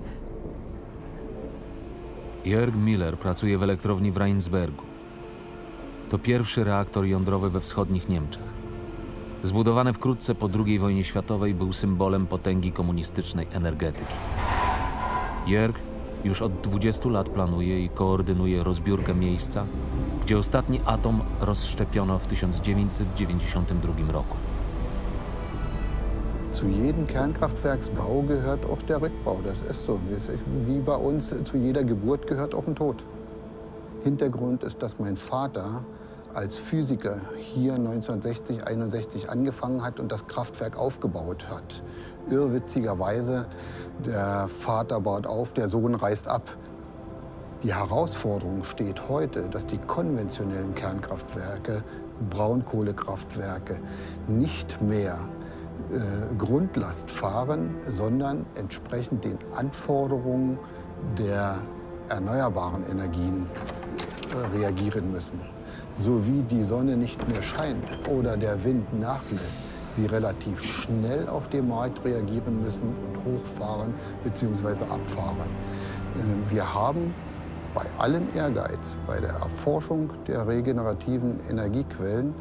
Jörg Müller pracuje w elektrowni w Rheinsbergu. To pierwszy reaktor jądrowy we wschodnich Niemczech. Zbudowany wkrótce po II wojnie światowej, był symbolem potęgi komunistycznej energetyki. Jörg już od 20 lat planuje i koordynuje rozbiórkę miejsca, gdzie ostatni atom rozszczepiono w 1992 roku. Zu jedem Kernkraftwerksbau gehört auch der Rückbau. Das ist so. Wie bei uns zu jeder Geburt gehört auch ein Tod. Hintergrund ist, dass mein Vater als Physiker hier 1960–61 angefangen hat und das Kraftwerk aufgebaut hat. Irrwitzigerweise, der Vater baut auf, der Sohn reißt ab. Die Herausforderung steht heute, dass die konventionellen Kernkraftwerke, Braunkohlekraftwerke nicht mehr Grundlast fahren, sondern entsprechend den Anforderungen der erneuerbaren Energien reagieren müssen. So wie die Sonne nicht mehr scheint oder der Wind nachlässt, sie relativ schnell auf den Markt reagieren müssen und hochfahren bzw. abfahren. Wir haben bei allem Ehrgeiz, bei der Erforschung der regenerativen Energiequellen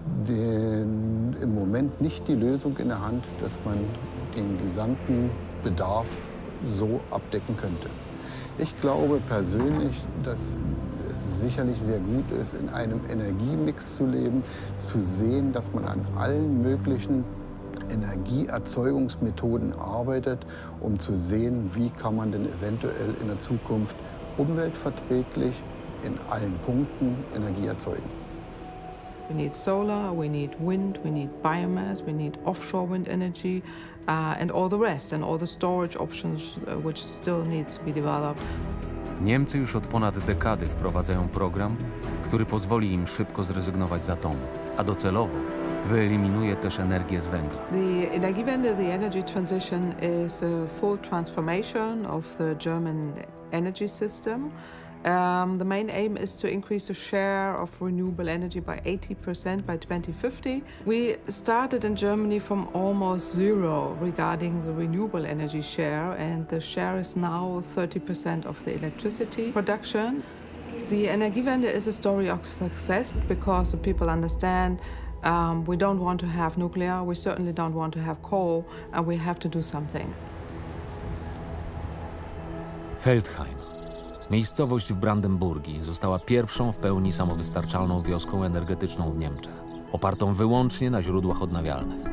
im Moment nicht die Lösung in der Hand, dass man den gesamten Bedarf so abdecken könnte. Ich glaube persönlich, dass es sicherlich sehr gut ist, in einem Energiemix zu leben, zu sehen, dass man an allen möglichen Energieerzeugungsmethoden arbeitet, um zu sehen, wie kann man denn eventuell in der Zukunft umweltverträglich in allen Punkten Energie erzeugen. We need solar, we need wind, we need biomass, we need offshore wind energy, and all the rest, and all the storage options which still needs to be developed. Niemcy już od ponad dekady wprowadzają program, który pozwoli im szybko zrezygnować z atomu, a docelowo wyeliminuje też energię z węgla. The Energiewende, the energy transition, is a full transformation of the German energy system. The main aim is to increase the share of renewable energy by 80% by 2050. We started in Germany from almost zero regarding the renewable energy share, and the share is now 30% of the electricity production. The Energiewende is a story of success because the people understand we don't want to have nuclear, we certainly don't want to have coal, and we have to do something. Feldheim. Miejscowość w Brandenburgii została pierwszą w pełni samowystarczalną wioską energetyczną w Niemczech, opartą wyłącznie na źródłach odnawialnych.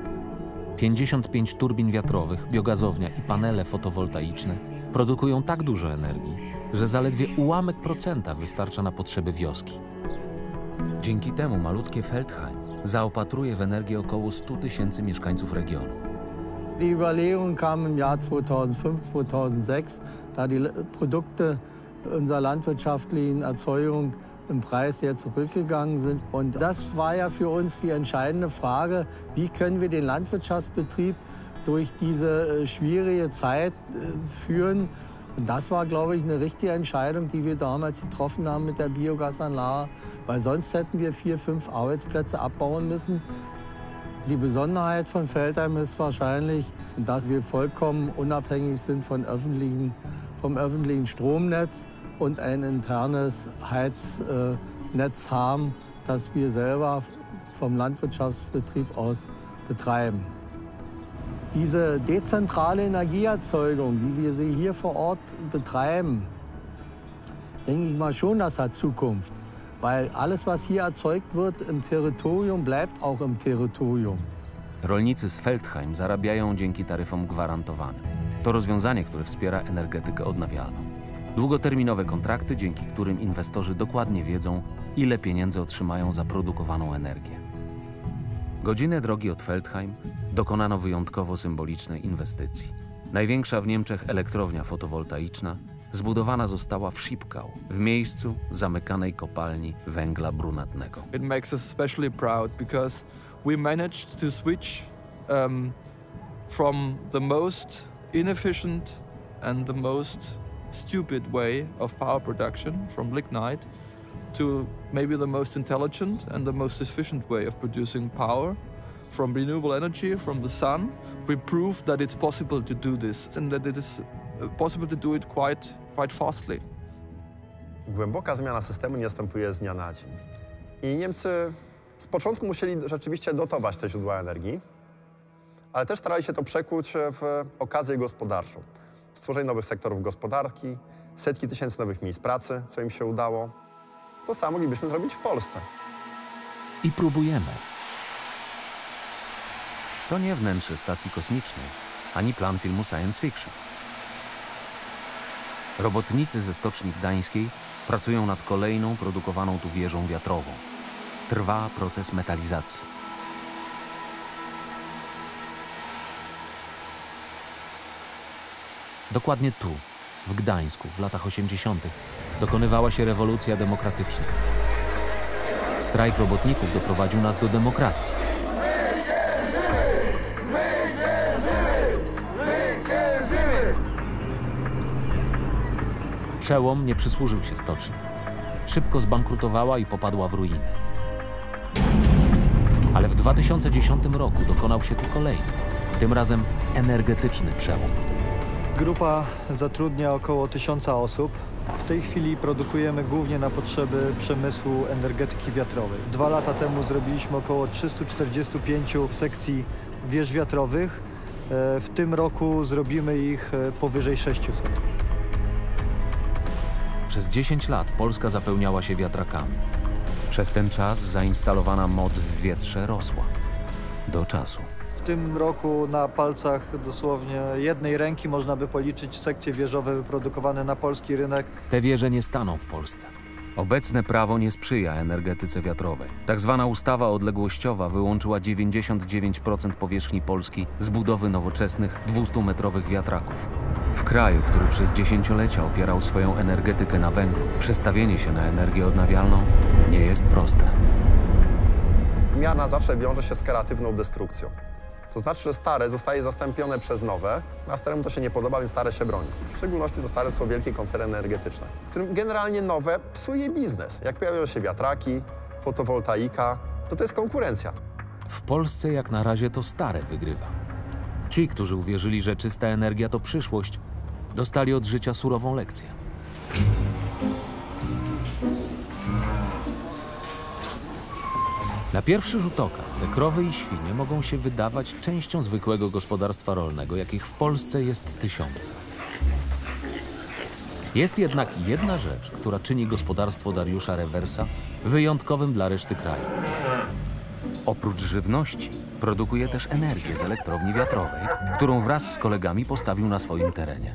55 turbin wiatrowych, biogazownia i panele fotowoltaiczne produkują tak dużo energii, że zaledwie ułamek procenta wystarcza na potrzeby wioski. Dzięki temu malutkie Feldheim zaopatruje w energię około 100 000 mieszkańców regionu. Die Überlegung kam im Jahr 2005–2006, da die Produkte unserer landwirtschaftlichen Erzeugung im Preis sehr zurückgegangen sind. Und das war ja für uns die entscheidende Frage, wie können wir den Landwirtschaftsbetrieb durch diese schwierige Zeit führen. Und das war, glaube ich, eine richtige Entscheidung, die wir damals getroffen haben mit der Biogasanlage, weil sonst hätten wir 4–5 Arbeitsplätze abbauen müssen. Die Besonderheit von Feldheim ist wahrscheinlich, dass wir vollkommen unabhängig sind vom öffentlichen Stromnetz und ein internes Heiznetz haben, das wir selber vom Landwirtschaftsbetrieb aus betreiben. Diese dezentrale Energieerzeugung, wie wir sie hier vor Ort betreiben, denke ich mal schon, das hat Zukunft. Weil alles, was hier erzeugt wird im Territorium, bleibt auch im Territorium. Rolnicy z Feldheim zarabiają dzięki taryfom gwarantowanym. To rozwiązanie, które wspiera energetykę odnawialną. Długoterminowe kontrakty, dzięki którym inwestorzy dokładnie wiedzą, ile pieniędzy otrzymają za produkowaną energię. Godzinę drogi od Feldheim dokonano wyjątkowo symbolicznej inwestycji. Największa w Niemczech elektrownia fotowoltaiczna zbudowana została w Schipkau, w miejscu zamykanej kopalni węgla brunatnego. It makes us especially proud because we managed to switch from the most inefficient and the most stupid way of power production from lignite to maybe the most intelligent and the most efficient way of producing power from renewable energy, from the sun. We proved that it's possible to do this and that it is possible to do it quite fastly. Głęboka zmiana systemu nie następuje z dnia na dzień. I Niemcy z początku musieli rzeczywiście dotować te źródła energii, ale też starali się to przekuć w okazję gospodarczą. Stworzenie nowych sektorów gospodarki, setki tysięcy nowych miejsc pracy, co im się udało. To samo moglibyśmy zrobić w Polsce. I próbujemy. To nie wnętrze stacji kosmicznej, ani plan filmu science fiction. Robotnicy ze Stoczni Gdańskiej pracują nad kolejną produkowaną tu wieżą wiatrową. Trwa proces metalizacji. Dokładnie tu, w Gdańsku, w latach 80. dokonywała się rewolucja demokratyczna. Strajk robotników doprowadził nas do demokracji. Przełom nie przysłużył się stoczni. Szybko zbankrutowała i popadła w ruinę. Ale w 2010 roku dokonał się tu kolejny, tym razem energetyczny przełom. Grupa zatrudnia około 1000 osób. W tej chwili produkujemy głównie na potrzeby przemysłu energetyki wiatrowej. 2 lata temu zrobiliśmy około 345 sekcji wież wiatrowych. W tym roku zrobimy ich powyżej 600. Przez 10 lat Polska zapełniała się wiatrakami. Przez ten czas zainstalowana moc w wietrze rosła. Do czasu. W tym roku na palcach dosłownie jednej ręki można by policzyć sekcje wieżowe wyprodukowane na polski rynek. Te wieże nie staną w Polsce. Obecne prawo nie sprzyja energetyce wiatrowej. Tak zwana ustawa odległościowa wyłączyła 99% powierzchni Polski z budowy nowoczesnych 200-metrowych wiatraków. W kraju, który przez dziesięciolecia opierał swoją energetykę na węglu, przestawienie się na energię odnawialną nie jest proste. Zmiana zawsze wiąże się z kreatywną destrukcją. To znaczy, że stare zostaje zastąpione przez nowe, a staremu to się nie podoba, więc stare się broni. W szczególności to stare są wielkie koncerny energetyczne, którym generalnie nowe psuje biznes. Jak pojawiają się wiatraki, fotowoltaika, to jest konkurencja. W Polsce jak na razie to stare wygrywa. Ci, którzy uwierzyli, że czysta energia to przyszłość, dostali od życia surową lekcję. Na pierwszy rzut oka te krowy i świnie mogą się wydawać częścią zwykłego gospodarstwa rolnego, jakich w Polsce jest tysiące. Jest jednak jedna rzecz, która czyni gospodarstwo Dariusza Rewersa wyjątkowym dla reszty kraju. Oprócz żywności produkuje też energię z elektrowni wiatrowej, którą wraz z kolegami postawił na swoim terenie.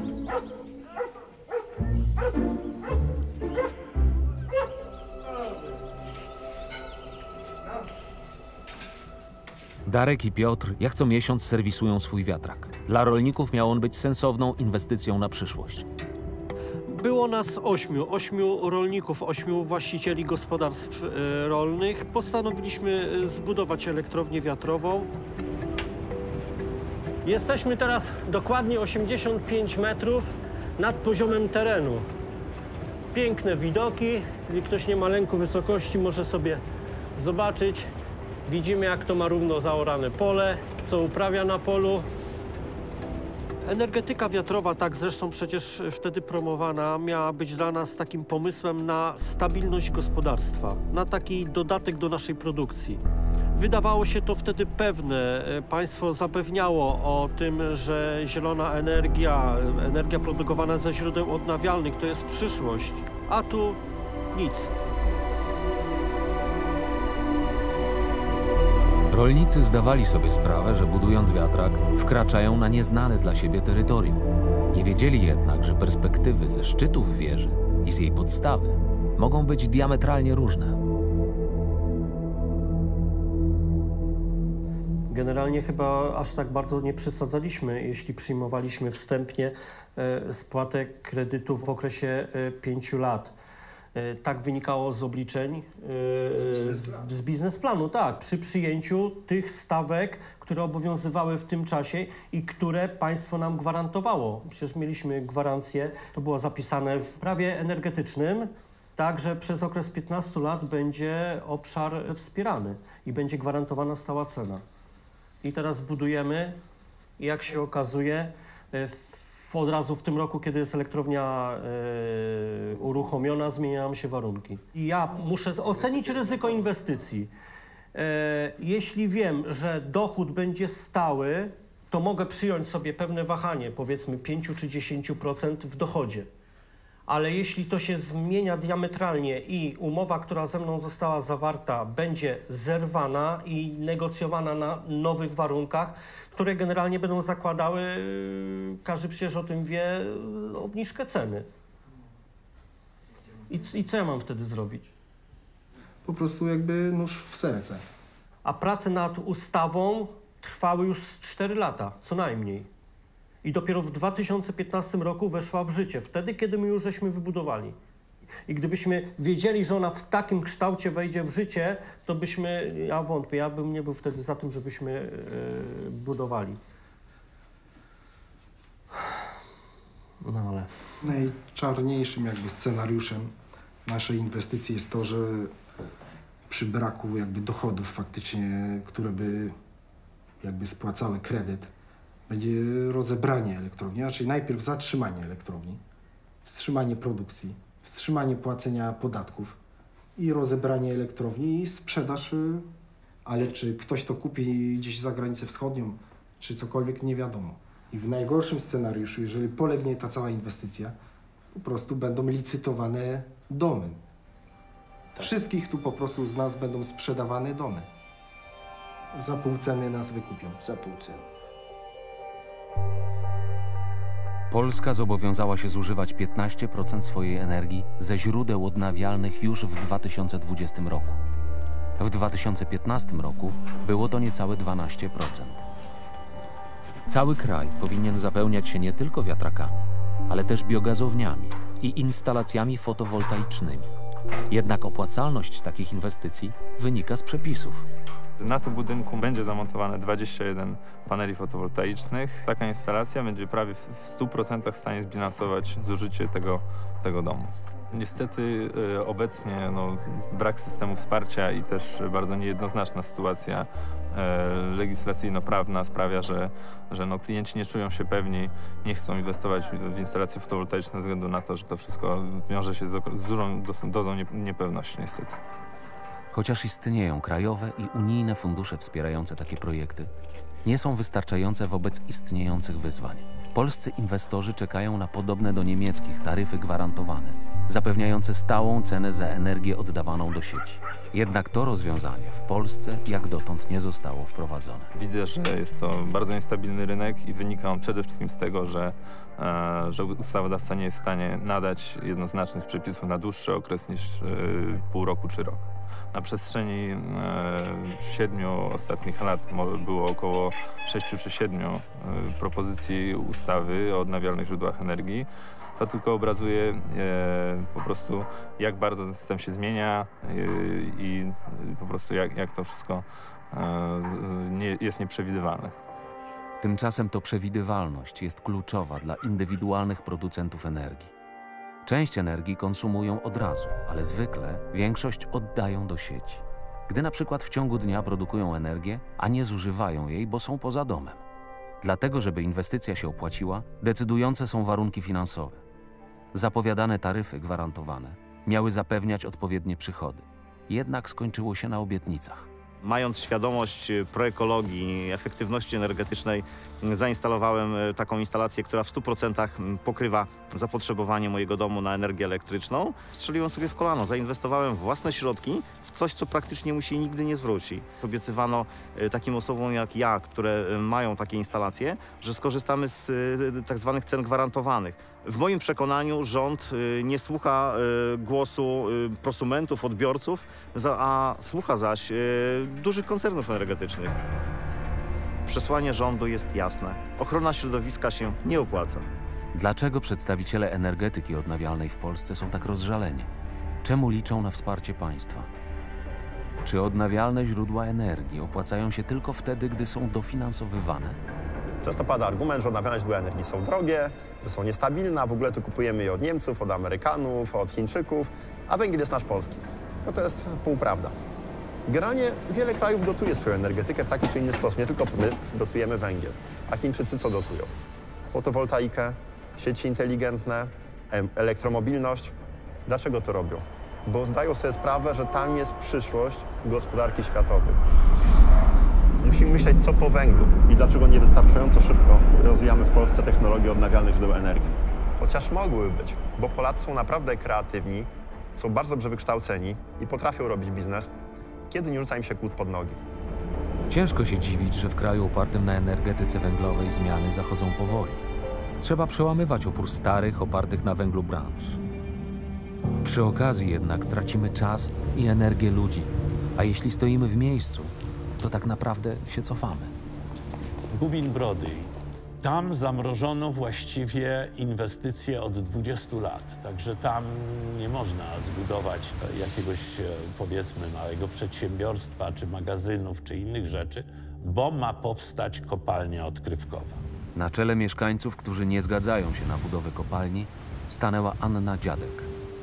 Darek i Piotr jak co miesiąc serwisują swój wiatrak. Dla rolników miał on być sensowną inwestycją na przyszłość. Było nas 8 rolników, 8 właścicieli gospodarstw rolnych. Postanowiliśmy zbudować elektrownię wiatrową. Jesteśmy teraz dokładnie 85 metrów nad poziomem terenu. Piękne widoki. Jeżeli ktoś nie ma lęku wysokości, może sobie zobaczyć. Widzimy, jak to ma równo zaorane pole, co uprawia na polu. Energetyka wiatrowa, tak zresztą przecież wtedy promowana, miała być dla nas takim pomysłem na stabilność gospodarstwa, na taki dodatek do naszej produkcji. Wydawało się to wtedy pewne. Państwo zapewniało o tym, że zielona energia, energia produkowana ze źródeł odnawialnych to jest przyszłość, a tu nic. Rolnicy zdawali sobie sprawę, że budując wiatrak, wkraczają na nieznane dla siebie terytorium. Nie wiedzieli jednak, że perspektywy ze szczytów wieży i z jej podstawy mogą być diametralnie różne. Generalnie chyba aż tak bardzo nie przesadzaliśmy, jeśli przyjmowaliśmy wstępnie spłatę kredytów w okresie 5 lat. Tak wynikało z obliczeń, z biznesplanu, tak, przy przyjęciu tych stawek, które obowiązywały w tym czasie i które państwo nam gwarantowało. Przecież mieliśmy gwarancję, to było zapisane w prawie energetycznym, tak, że przez okres 15 lat będzie obszar wspierany i będzie gwarantowana stała cena. I teraz budujemy i jak się okazuje, od razu w tym roku, kiedy jest elektrownia uruchomiona, zmieniają się warunki. I ja muszę ocenić ryzyko inwestycji. Jeśli wiem, że dochód będzie stały, to mogę przyjąć sobie pewne wahanie, powiedzmy 5 czy 10% w dochodzie. Ale jeśli to się zmienia diametralnie i umowa, która ze mną została zawarta, będzie zerwana i negocjowana na nowych warunkach, które generalnie będą zakładały, każdy przecież o tym wie, obniżkę ceny. I co ja mam wtedy zrobić? Po prostu jakby nóż w serce. A prace nad ustawą trwały już 4 lata, co najmniej. I dopiero w 2015 roku weszła w życie, wtedy, kiedy my już żeśmy wybudowali. I gdybyśmy wiedzieli, że ona w takim kształcie wejdzie w życie, to byśmy, ja wątpię, ja bym nie był wtedy za tym, żebyśmy budowali. No ale... Najczarniejszym jakby scenariuszem naszej inwestycji jest to, że przy braku jakby dochodów faktycznie, które by jakby spłacały kredyt, będzie rozebranie elektrowni, czyli najpierw zatrzymanie elektrowni, wstrzymanie produkcji, wstrzymanie płacenia podatków i rozebranie elektrowni i sprzedaż, ale czy ktoś to kupi gdzieś za granicę wschodnią, czy cokolwiek, nie wiadomo. I w najgorszym scenariuszu, jeżeli polegnie ta cała inwestycja, po prostu będą licytowane domy. Wszystkich tu po prostu z nas będą sprzedawane domy. Za pół ceny nas wykupią. Za pół ceny. Polska zobowiązała się zużywać 15% swojej energii ze źródeł odnawialnych już w 2020 roku. W 2015 roku było to niecałe 12%. Cały kraj powinien zapełniać się nie tylko wiatrakami, ale też biogazowniami i instalacjami fotowoltaicznymi. Jednak opłacalność takich inwestycji wynika z przepisów. Na tym budynku będzie zamontowane 21 paneli fotowoltaicznych. Taka instalacja będzie prawie w 100% w stanie zbilansować zużycie tego domu. Niestety obecnie brak systemu wsparcia i też bardzo niejednoznaczna sytuacja legislacyjno-prawna sprawia, że klienci nie czują się pewni, nie chcą inwestować w instalacje fotowoltaiczne ze względu na to, że to wszystko wiąże się z dużą dozą niepewności niestety. Chociaż istnieją krajowe i unijne fundusze wspierające takie projekty, nie są wystarczające wobec istniejących wyzwań. Polscy inwestorzy czekają na podobne do niemieckich taryfy gwarantowane, zapewniające stałą cenę za energię oddawaną do sieci. Jednak to rozwiązanie w Polsce jak dotąd nie zostało wprowadzone. Widzę, że jest to bardzo niestabilny rynek i wynika on przede wszystkim z tego, że ustawodawca nie jest w stanie nadać jednoznacznych przepisów na dłuższy okres niż pół roku czy rok. Na przestrzeni 7 ostatnich lat było około 6 czy 7 propozycji ustawy o odnawialnych źródłach energii. To tylko obrazuje po prostu, jak bardzo ten system się zmienia i po prostu jak to wszystko jest nieprzewidywalne. Tymczasem to przewidywalność jest kluczowa dla indywidualnych producentów energii. Część energii konsumują od razu, ale zwykle większość oddają do sieci. Gdy na przykład w ciągu dnia produkują energię, a nie zużywają jej, bo są poza domem. Dlatego, żeby inwestycja się opłaciła, decydujące są warunki finansowe. Zapowiadane taryfy gwarantowane miały zapewniać odpowiednie przychody. Jednak skończyło się na obietnicach. Mając świadomość proekologii, efektywności energetycznej, zainstalowałem taką instalację, która w 100% pokrywa zapotrzebowanie mojego domu na energię elektryczną. Strzeliłem sobie w kolano, zainwestowałem własne środki w coś, co praktycznie mu się nigdy nie zwróci. Obiecywano takim osobom jak ja, które mają takie instalacje, że skorzystamy z tak zwanych cen gwarantowanych. W moim przekonaniu rząd nie słucha głosu prosumentów, odbiorców, a słucha zaś dużych koncernów energetycznych. Przesłanie rządu jest jasne. Ochrona środowiska się nie opłaca. Dlaczego przedstawiciele energetyki odnawialnej w Polsce są tak rozżaleni? Czemu liczą na wsparcie państwa? Czy odnawialne źródła energii opłacają się tylko wtedy, gdy są dofinansowywane? Często pada argument, że odnawialne źródła energii są drogie, że są niestabilne, a w ogóle to kupujemy je od Niemców, od Amerykanów, od Chińczyków, a węgiel jest nasz polski. No to jest półprawda. Generalnie wiele krajów dotuje swoją energetykę w taki czy inny sposób. Nie tylko my dotujemy węgiel. A Chińczycy co dotują? Fotowoltaikę, sieci inteligentne, elektromobilność. Dlaczego to robią? Bo zdają sobie sprawę, że tam jest przyszłość gospodarki światowej. Musimy myśleć, co po węglu i dlaczego niewystarczająco szybko rozwijamy w Polsce technologię odnawialnych źródeł energii. Chociaż mogłyby być, bo Polacy są naprawdę kreatywni, są bardzo dobrze wykształceni i potrafią robić biznes, kiedy nie rzuca im się kłód pod nogi. Ciężko się dziwić, że w kraju opartym na energetyce węglowej zmiany zachodzą powoli. Trzeba przełamywać opór starych, opartych na węglu branż. Przy okazji jednak tracimy czas i energię ludzi, a jeśli stoimy w miejscu, to tak naprawdę się cofamy. Gubin Brody. Tam zamrożono właściwie inwestycje od 20 lat, także tam nie można zbudować jakiegoś, powiedzmy, małego przedsiębiorstwa, czy magazynów, czy innych rzeczy, bo ma powstać kopalnia odkrywkowa. Na czele mieszkańców, którzy nie zgadzają się na budowę kopalni, stanęła Anna Dziadek.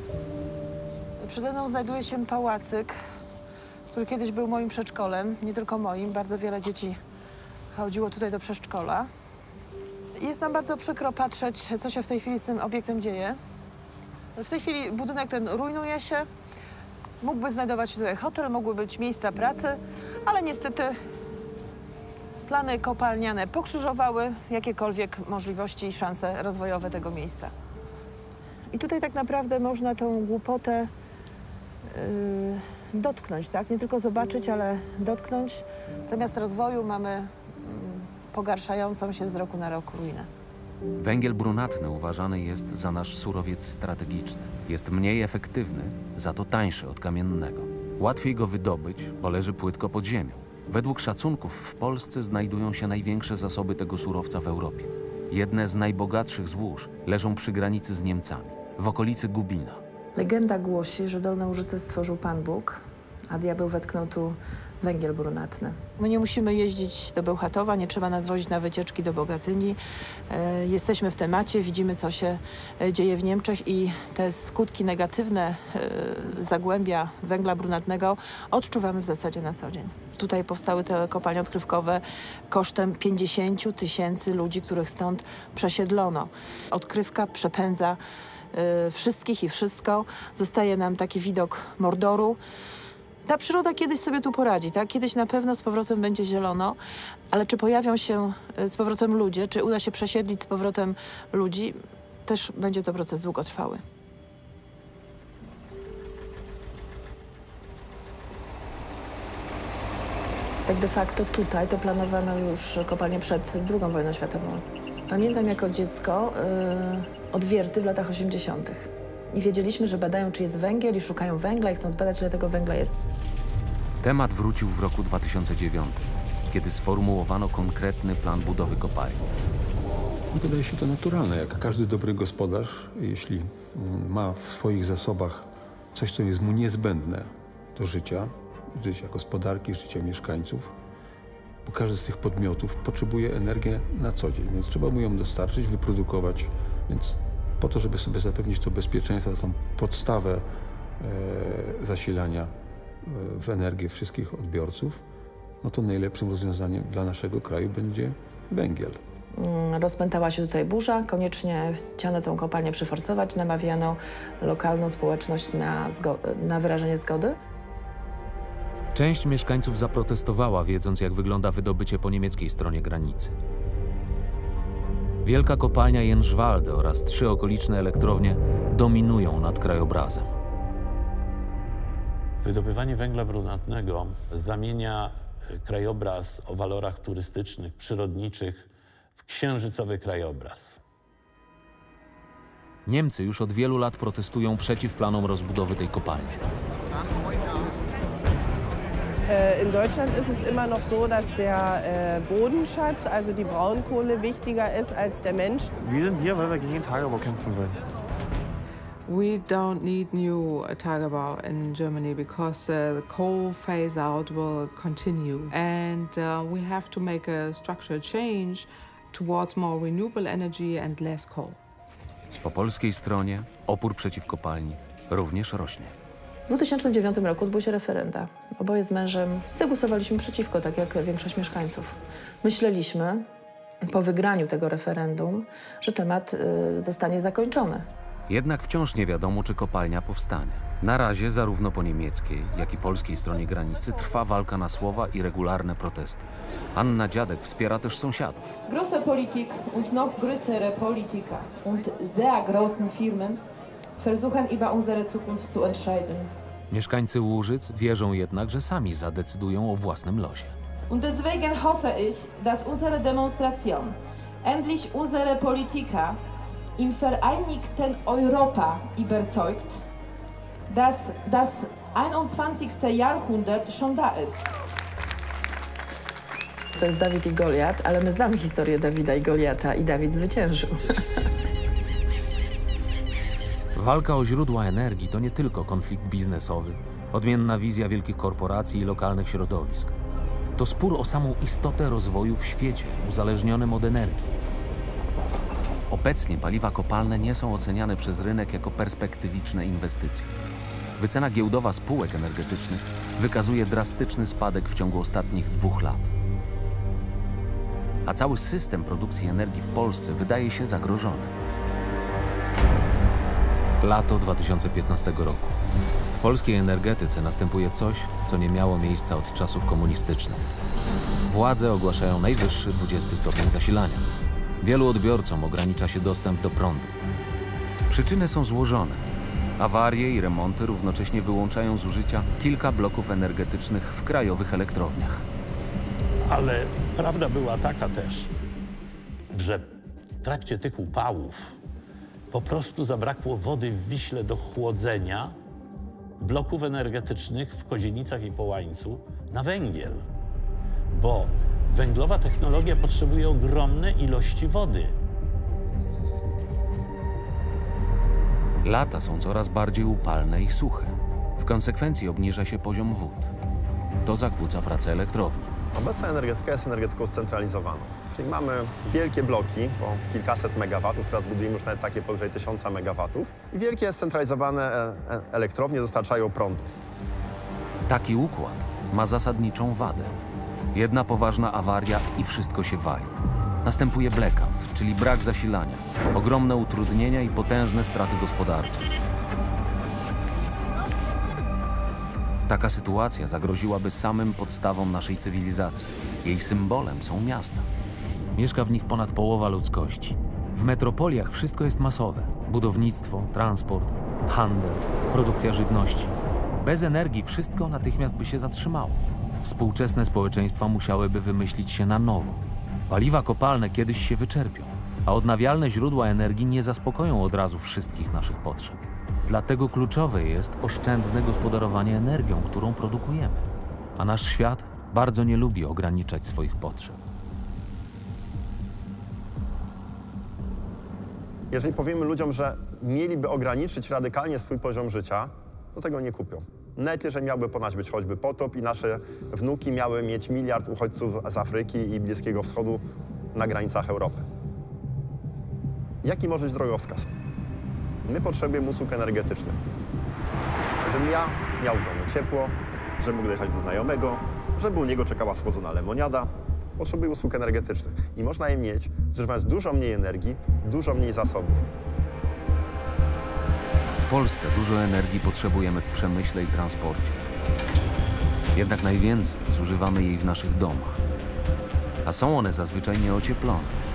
Przede mną znajduje się pałacyk, który kiedyś był moim przedszkolem, nie tylko moim. Bardzo wiele dzieci chodziło tutaj do przedszkola. Jest nam bardzo przykro patrzeć, co się w tej chwili z tym obiektem dzieje. W tej chwili budynek ten rujnuje się. Mógłby znajdować się tutaj hotel, mogły być miejsca pracy, ale niestety plany kopalniane pokrzyżowały jakiekolwiek możliwości i szanse rozwojowe tego miejsca. I tutaj tak naprawdę można tą głupotę dotknąć, tak? Nie tylko zobaczyć, ale dotknąć. Zamiast rozwoju mamy pogarszającą się z roku na rok ruinę. Węgiel brunatny uważany jest za nasz surowiec strategiczny. Jest mniej efektywny, za to tańszy od kamiennego. Łatwiej go wydobyć, bo leży płytko pod ziemią. Według szacunków w Polsce znajdują się największe zasoby tego surowca w Europie. Jedne z najbogatszych złóż leżą przy granicy z Niemcami, w okolicy Gubina. Legenda głosi, że Dolną Łużycę stworzył Pan Bóg, a diabeł wetknął tu węgiel brunatny. My nie musimy jeździć do Bełchatowa, nie trzeba nas wozić na wycieczki do Bogatyni. Jesteśmy w temacie, widzimy, co się dzieje w Niemczech i te skutki negatywne zagłębia węgla brunatnego odczuwamy w zasadzie na co dzień. Tutaj powstały te kopalnie odkrywkowe kosztem 50 000 ludzi, których stąd przesiedlono. Odkrywka przepędza wszystkich i wszystko. Zostaje nam taki widok Mordoru. Ta przyroda kiedyś sobie tu poradzi, tak? Kiedyś na pewno z powrotem będzie zielono, ale czy pojawią się z powrotem ludzie, czy uda się przesiedlić z powrotem ludzi, też będzie to proces długotrwały. Tak de facto tutaj to planowano już kopalnię przed II wojną światową. Pamiętam jako dziecko odwierty w latach 80. I wiedzieliśmy, że badają, czy jest węgiel i szukają węgla i chcą zbadać, ile tego węgla jest. Temat wrócił w roku 2009, kiedy sformułowano konkretny plan budowy kopalni. I wydaje się to naturalne, jak każdy dobry gospodarz, jeśli ma w swoich zasobach coś, co jest mu niezbędne do życia gospodarki, życia mieszkańców, bo każdy z tych podmiotów potrzebuje energię na co dzień, więc trzeba mu ją dostarczyć, wyprodukować, więc po to, żeby sobie zapewnić to bezpieczeństwo, tą podstawę zasilania w energię wszystkich odbiorców, no to najlepszym rozwiązaniem dla naszego kraju będzie Węgiel. Rozpętała się tutaj burza, koniecznie chciano tę kopalnię przeforsować, namawiano lokalną społeczność na wyrażenie zgody. Część mieszkańców zaprotestowała, wiedząc, jak wygląda wydobycie po niemieckiej stronie granicy. Wielka kopalnia Jenszwalde oraz 3 okoliczne elektrownie dominują nad krajobrazem. Wydobywanie węgla brunatnego zamienia krajobraz o walorach turystycznych, przyrodniczych w księżycowy krajobraz. Niemcy już od wielu lat protestują przeciw planom rozbudowy tej kopalni. In Deutschland ist es immer noch so, dass der Bodenschatz, also die Braunkohle, wichtiger ist als der Mensch. Wir sind hier, weil wir gegen Tagebau kämpfen wollen. We don't need new Tagebau in Germany because the coal phase out will continue. And we have to make a structural change towards more renewable energy and less coal. Po polskiej stronie opór przeciw kopalni również rośnie. W 2009 roku odbyło się referenda. Oboje z mężem zagłosowaliśmy przeciwko, tak jak większość mieszkańców. Myśleliśmy po wygraniu tego referendum, że temat zostanie zakończony. Jednak wciąż nie wiadomo, czy kopalnia powstanie. Na razie zarówno po niemieckiej, jak i polskiej stronie granicy trwa walka na słowa i regularne protesty. Anna Dziadek wspiera też sąsiadów. Große Politik und noch größere Politiker und sehr großen Firmen versuchen über unsere Zukunft zu entscheiden. Mieszkańcy Łużyc wierzą jednak, że sami zadecydują o własnym losie. Und deswegen hoffe ich, dass unsere Demonstration endlich unsere Politiker im vereinigten Europa überzeugt, dass das 21. Jahrhundert schon da ist. To jest Dawid i Goliat, ale my znamy historię Dawida i Goliata i Dawid zwyciężył. Walka o źródła energii to nie tylko konflikt biznesowy, odmienna wizja wielkich korporacji i lokalnych środowisk. To spór o samą istotę rozwoju w świecie uzależnionym od energii. Obecnie paliwa kopalne nie są oceniane przez rynek jako perspektywiczne inwestycje. Wycena giełdowa spółek energetycznych wykazuje drastyczny spadek w ciągu ostatnich 2 lat. A cały system produkcji energii w Polsce wydaje się zagrożony. Lato 2015 roku. W polskiej energetyce następuje coś, co nie miało miejsca od czasów komunistycznych. Władze ogłaszają najwyższy 20 stopień zasilania. Wielu odbiorcom ogranicza się dostęp do prądu. Przyczyny są złożone. Awarie i remonty równocześnie wyłączają z użycia kilka bloków energetycznych w krajowych elektrowniach. Ale prawda była taka też, że w trakcie tych upałów po prostu zabrakło wody w Wiśle do chłodzenia bloków energetycznych w Kozienicach i Połańcu na węgiel, bo węglowa technologia potrzebuje ogromnej ilości wody. Lata są coraz bardziej upalne i suche. W konsekwencji obniża się poziom wód. To zakłóca pracę elektrowni. Obecna energetyka jest energetyką scentralizowaną. Czyli mamy wielkie bloki po kilkaset megawatów, teraz budujemy już nawet takie powyżej 1000 megawatów. I wielkie scentralizowane elektrownie dostarczają prądu. Taki układ ma zasadniczą wadę. Jedna poważna awaria i wszystko się wali. Następuje blackout, czyli brak zasilania, ogromne utrudnienia i potężne straty gospodarcze. Taka sytuacja zagroziłaby samym podstawom naszej cywilizacji. Jej symbolem są miasta. Mieszka w nich ponad połowa ludzkości. W metropoliach wszystko jest masowe. Budownictwo, transport, handel, produkcja żywności. Bez energii wszystko natychmiast by się zatrzymało. Współczesne społeczeństwa musiałyby wymyślić się na nowo. Paliwa kopalne kiedyś się wyczerpią, a odnawialne źródła energii nie zaspokoją od razu wszystkich naszych potrzeb. Dlatego kluczowe jest oszczędne gospodarowanie energią, którą produkujemy. A nasz świat bardzo nie lubi ograniczać swoich potrzeb. Jeżeli powiemy ludziom, że mieliby ograniczyć radykalnie swój poziom życia, to tego nie kupią. Nawet jeżeli miałby ponad być choćby potop i nasze wnuki miały mieć 1 miliard uchodźców z Afryki i Bliskiego Wschodu na granicach Europy. Jaki może być drogowskaz? My potrzebujemy usług energetycznych. Żebym ja miał w domu ciepło, żebym mógł dojechać do znajomego, żeby u niego czekała schłodzona lemoniada, potrzebują usług energetycznych i można je mieć, zużywając dużo mniej energii, dużo mniej zasobów. W Polsce dużo energii potrzebujemy w przemyśle i transporcie. Jednak najwięcej zużywamy jej w naszych domach. A są one zazwyczaj nieocieplone.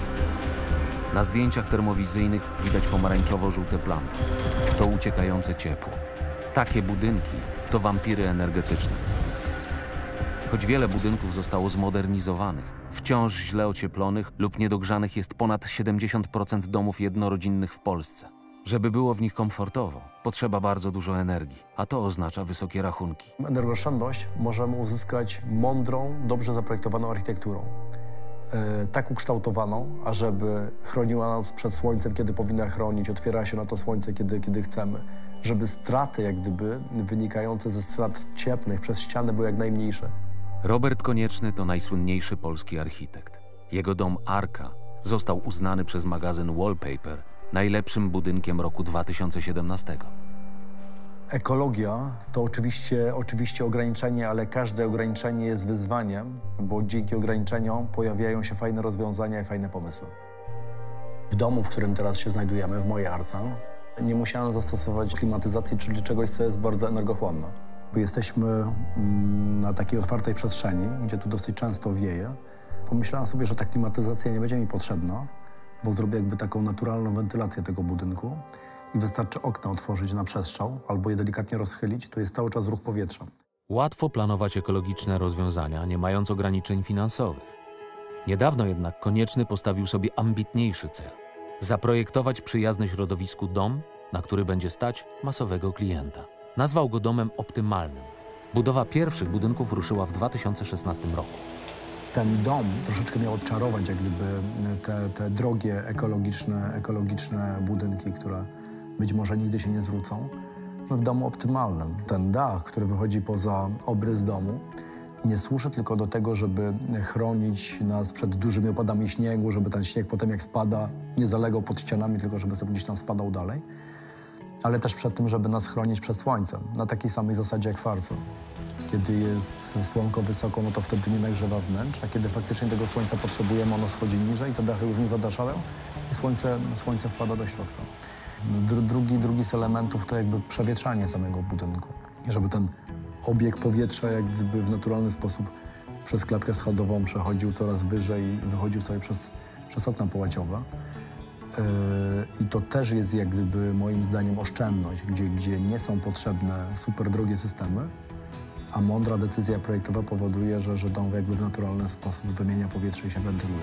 Na zdjęciach termowizyjnych widać pomarańczowo-żółte plamy. To uciekające ciepło. Takie budynki to wampiry energetyczne. Choć wiele budynków zostało zmodernizowanych, wciąż źle ocieplonych lub niedogrzanych jest ponad 70% domów jednorodzinnych w Polsce. Żeby było w nich komfortowo, potrzeba bardzo dużo energii, a to oznacza wysokie rachunki. Energooszczędność możemy uzyskać mądrą, dobrze zaprojektowaną architekturą. Tak ukształtowaną, ażeby chroniła nas przed słońcem, kiedy powinna chronić, otwierała się na to słońce, kiedy chcemy. Żeby straty, jak gdyby, wynikające ze strat cieplnych przez ściany były jak najmniejsze. Robert Konieczny to najsłynniejszy polski architekt. Jego dom Arka został uznany przez magazyn Wallpaper najlepszym budynkiem roku 2017. Ekologia to oczywiście ograniczenie, ale każde ograniczenie jest wyzwaniem, bo dzięki ograniczeniom pojawiają się fajne rozwiązania i fajne pomysły. W domu, w którym teraz się znajdujemy, w mojej Arce, nie musiałem zastosować klimatyzacji, czyli czegoś, co jest bardzo energochłonne. Bo jesteśmy na takiej otwartej przestrzeni, gdzie tu dosyć często wieje. Pomyślałem sobie, że ta klimatyzacja nie będzie mi potrzebna, bo zrobię jakby taką naturalną wentylację tego budynku i wystarczy okna otworzyć na przestrzał albo je delikatnie rozchylić, to jest cały czas ruch powietrza. Łatwo planować ekologiczne rozwiązania, nie mając ograniczeń finansowych. Niedawno jednak Konieczny postawił sobie ambitniejszy cel. Zaprojektować przyjazny środowisku dom, na który będzie stać masowego klienta. Nazwał go domem optymalnym. Budowa pierwszych budynków ruszyła w 2016 roku. Ten dom troszeczkę miał odczarować jak gdyby te drogie, ekologiczne budynki, które być może nigdy się nie zwrócą. No w domu optymalnym. Ten dach, który wychodzi poza obrys domu, nie służy tylko do tego, żeby chronić nas przed dużymi opadami śniegu, żeby ten śnieg potem jak spada nie zalegał pod ścianami, tylko żeby sobie gdzieś tam spadał dalej, ale też przed tym, żeby nas chronić przed słońcem, na takiej samej zasadzie jak farce. Kiedy jest słonko wysoko, no to wtedy nie nagrzewa wnętrz, a kiedy faktycznie tego słońca potrzebujemy, ono schodzi niżej, te dachy już nie zadaszają i słońce wpada do środka. Drugi z elementów to jakby przewietrzanie samego budynku. I żeby ten obieg powietrza jak gdyby w naturalny sposób przez klatkę schodową przechodził coraz wyżej i wychodził sobie przez okna połaciowe. I to też jest jak gdyby moim zdaniem oszczędność, gdzie nie są potrzebne super drogie systemy, a mądra decyzja projektowa powoduje, że dom jakby w naturalny sposób wymienia powietrze i się wentyluje.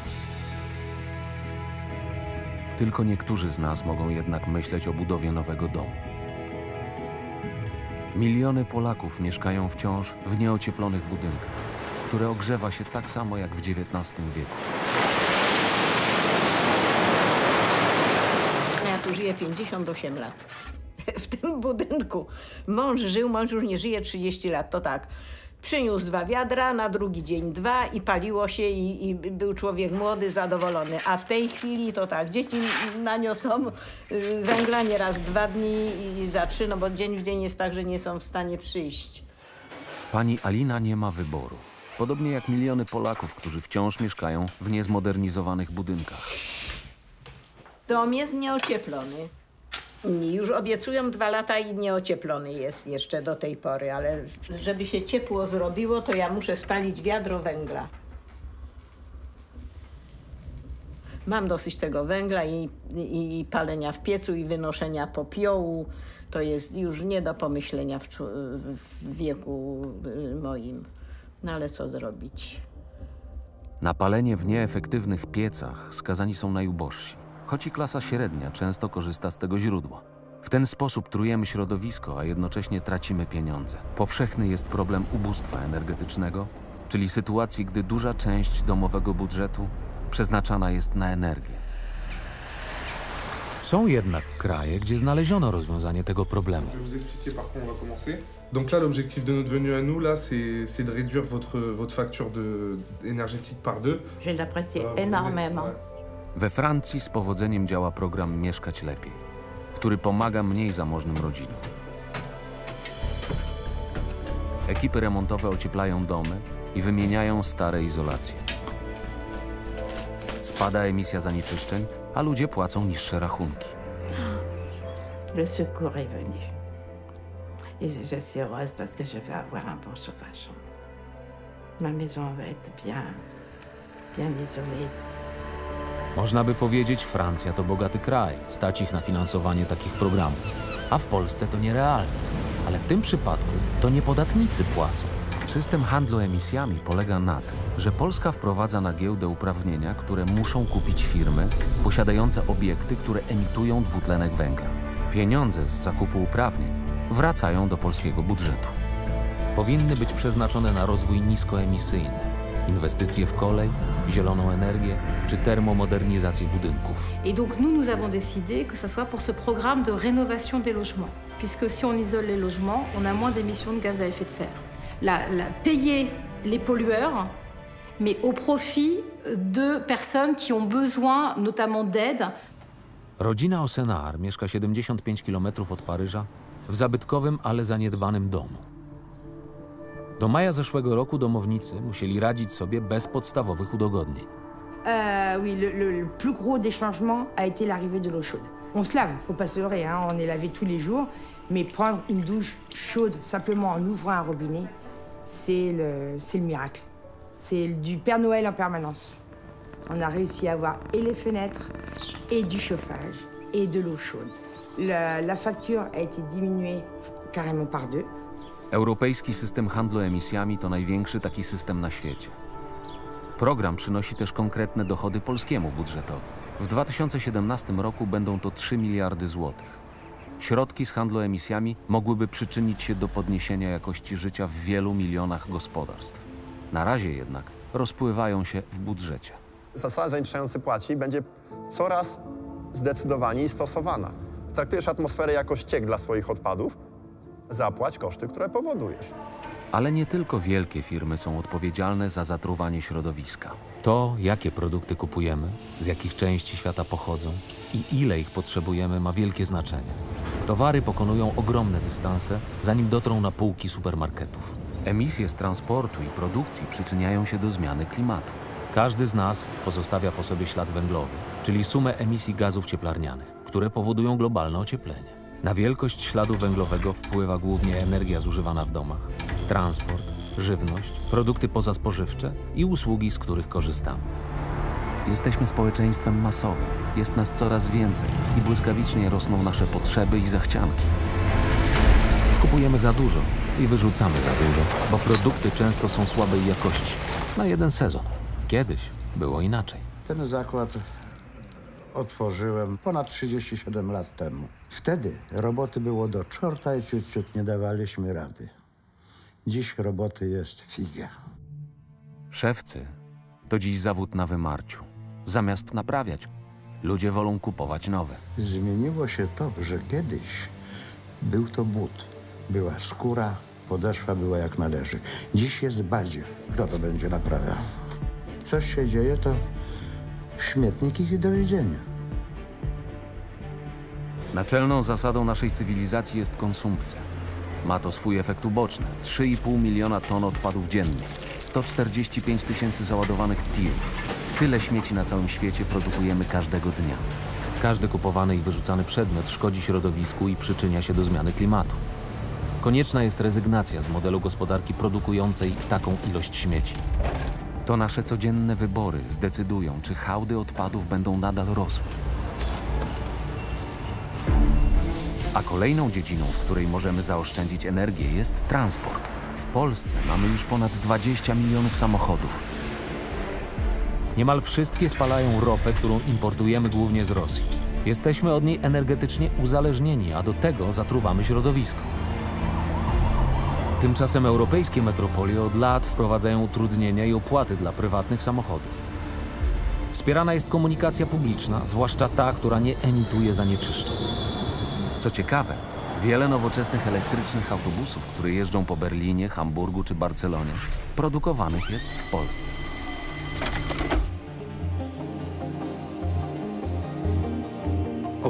Tylko niektórzy z nas mogą jednak myśleć o budowie nowego domu. Miliony Polaków mieszkają wciąż w nieocieplonych budynkach, które ogrzewa się tak samo jak w XIX wieku. Ja tu żyję 58 lat. W tym budynku. Mąż żył, mąż już nie żyje 30 lat, to tak. Przyniósł 2 wiadra, na drugi dzień 2 i paliło się i był człowiek młody, zadowolony. A w tej chwili to tak, dzieci naniosą węgla nieraz 2 dni i za 3, no bo dzień w dzień jest tak, że nie są w stanie przyjść. Pani Alina nie ma wyboru. Podobnie jak miliony Polaków, którzy wciąż mieszkają w niezmodernizowanych budynkach. Dom jest nieocieplony. Już obiecują 2 lata i nieocieplony jest jeszcze do tej pory, ale żeby się ciepło zrobiło, to ja muszę spalić wiadro węgla. Mam dosyć tego węgla i palenia w piecu i wynoszenia popiołu. To jest już nie do pomyślenia w wieku moim. No ale co zrobić? Na palenie w nieefektywnych piecach skazani są najubożsi. Choć i klasa średnia często korzysta z tego źródła. W ten sposób trujemy środowisko, a jednocześnie tracimy pieniądze. Powszechny jest problem ubóstwa energetycznego, czyli sytuacji, gdy duża część domowego budżetu przeznaczana jest na energię. Są jednak kraje, gdzie znaleziono rozwiązanie tego problemu. Je vais vous expliquer par quoi on va commencer. Donc là, l'objectif de notre venue à nous, là, c'est de réduire votre facture énergétique par 2. Je l'apprécie énormément. We Francji z powodzeniem działa program Mieszkać Lepiej, który pomaga mniej zamożnym rodzinom. Ekipy remontowe ocieplają domy i wymieniają stare izolacje. Spada emisja zanieczyszczeń, a ludzie płacą niższe rachunki. Le secours est venu. Et je suis heureuse parce que je vais avoir un bon chauffage. Ma maison va être bien isolée. Można by powiedzieć, Francja to bogaty kraj, stać ich na finansowanie takich programów. A w Polsce to nierealne. Ale w tym przypadku to nie podatnicy płacą. System handlu emisjami polega na tym, że Polska wprowadza na giełdę uprawnienia, które muszą kupić firmy posiadające obiekty, które emitują dwutlenek węgla. Pieniądze z zakupu uprawnień wracają do polskiego budżetu. Powinny być przeznaczone na rozwój niskoemisyjny, inwestycje w kolej, zieloną energię czy termomodernizację budynków. Et donc nous avons décidé que ça soit pour ce programme de rénovation des logements. Puisque si on isole les logements, on a moins d'émissions de gaz à effet de serre. Payer les pollueurs, mais au profit de personnes qui ont besoin notamment d'aide. Rodzina Osenar mieszka 75 km od Paryża w zabytkowym, ale zaniedbanym domu. Do maja zeszłego roku domownicy musieli radzić sobie bez podstawowych udogodnień. Oui, le plus gros des changements a été l'arrivée de l'eau chaude. On se lave, faut pas se leurrer, hein, on est lavé tous les jours, mais prendre une douche chaude simplement en ouvrant un robinet, c'est le miracle. C'est du Père Noël en permanence. On a réussi à avoir et les fenêtres, et du chauffage, et de l'eau chaude. La facture a été diminuée carrément par 2. Europejski system handlu emisjami to największy taki system na świecie. Program przynosi też konkretne dochody polskiemu budżetowi. W 2017 roku będą to 3 miliardy złotych. Środki z handlu emisjami mogłyby przyczynić się do podniesienia jakości życia w wielu milionach gospodarstw. Na razie jednak rozpływają się w budżecie. Zasada zanieczyszczający płaci będzie coraz zdecydowaniej stosowana. Traktujesz atmosferę jako ściek dla swoich odpadów, zapłać koszty, które powodujesz. Ale nie tylko wielkie firmy są odpowiedzialne za zatruwanie środowiska. To, jakie produkty kupujemy, z jakich części świata pochodzą i ile ich potrzebujemy, ma wielkie znaczenie. Towary pokonują ogromne dystanse, zanim dotrą na półki supermarketów. Emisje z transportu i produkcji przyczyniają się do zmiany klimatu. Każdy z nas pozostawia po sobie ślad węglowy, czyli sumę emisji gazów cieplarnianych, które powodują globalne ocieplenie. Na wielkość śladu węglowego wpływa głównie energia zużywana w domach, transport, żywność, produkty pozaspożywcze i usługi, z których korzystamy. Jesteśmy społeczeństwem masowym, jest nas coraz więcej i błyskawicznie rosną nasze potrzeby i zachcianki. Kupujemy za dużo i wyrzucamy za dużo, bo produkty często są słabej jakości, na jeden sezon. Kiedyś było inaczej. Ten zakład otworzyłem ponad 37 lat temu. Wtedy roboty było do czorta i ciut nie dawaliśmy rady. Dziś roboty jest figa. Szewcy to dziś zawód na wymarciu. Zamiast naprawiać, ludzie wolą kupować nowe. Zmieniło się to, że kiedyś był to but. Była skóra, podeszwa była jak należy. Dziś jest badziew. Kto to będzie naprawiał? Coś się dzieje, to śmietnik i do widzenia. Naczelną zasadą naszej cywilizacji jest konsumpcja. Ma to swój efekt uboczny. 3,5 miliona ton odpadów dziennie, 145 tysięcy załadowanych tirów. Tyle śmieci na całym świecie produkujemy każdego dnia. Każdy kupowany i wyrzucany przedmiot szkodzi środowisku i przyczynia się do zmiany klimatu. Konieczna jest rezygnacja z modelu gospodarki produkującej taką ilość śmieci. To nasze codzienne wybory zdecydują, czy hałdy odpadów będą nadal rosły. A kolejną dziedziną, w której możemy zaoszczędzić energię, jest transport. W Polsce mamy już ponad 20 milionów samochodów. Niemal wszystkie spalają ropę, którą importujemy głównie z Rosji. Jesteśmy od niej energetycznie uzależnieni, a do tego zatruwamy środowisko. Tymczasem europejskie metropolie od lat wprowadzają utrudnienia i opłaty dla prywatnych samochodów. Wspierana jest komunikacja publiczna, zwłaszcza ta, która nie emituje zanieczyszczeń. Co ciekawe, wiele nowoczesnych elektrycznych autobusów, które jeżdżą po Berlinie, Hamburgu czy Barcelonie, produkowanych jest w Polsce.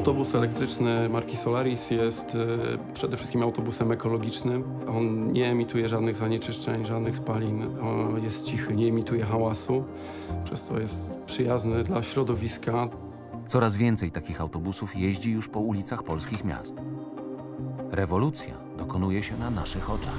Autobus elektryczny marki Solaris jest przede wszystkim autobusem ekologicznym. On nie emituje żadnych zanieczyszczeń, żadnych spalin. On jest cichy, nie emituje hałasu, przez to jest przyjazny dla środowiska. Coraz więcej takich autobusów jeździ już po ulicach polskich miast. Rewolucja dokonuje się na naszych oczach.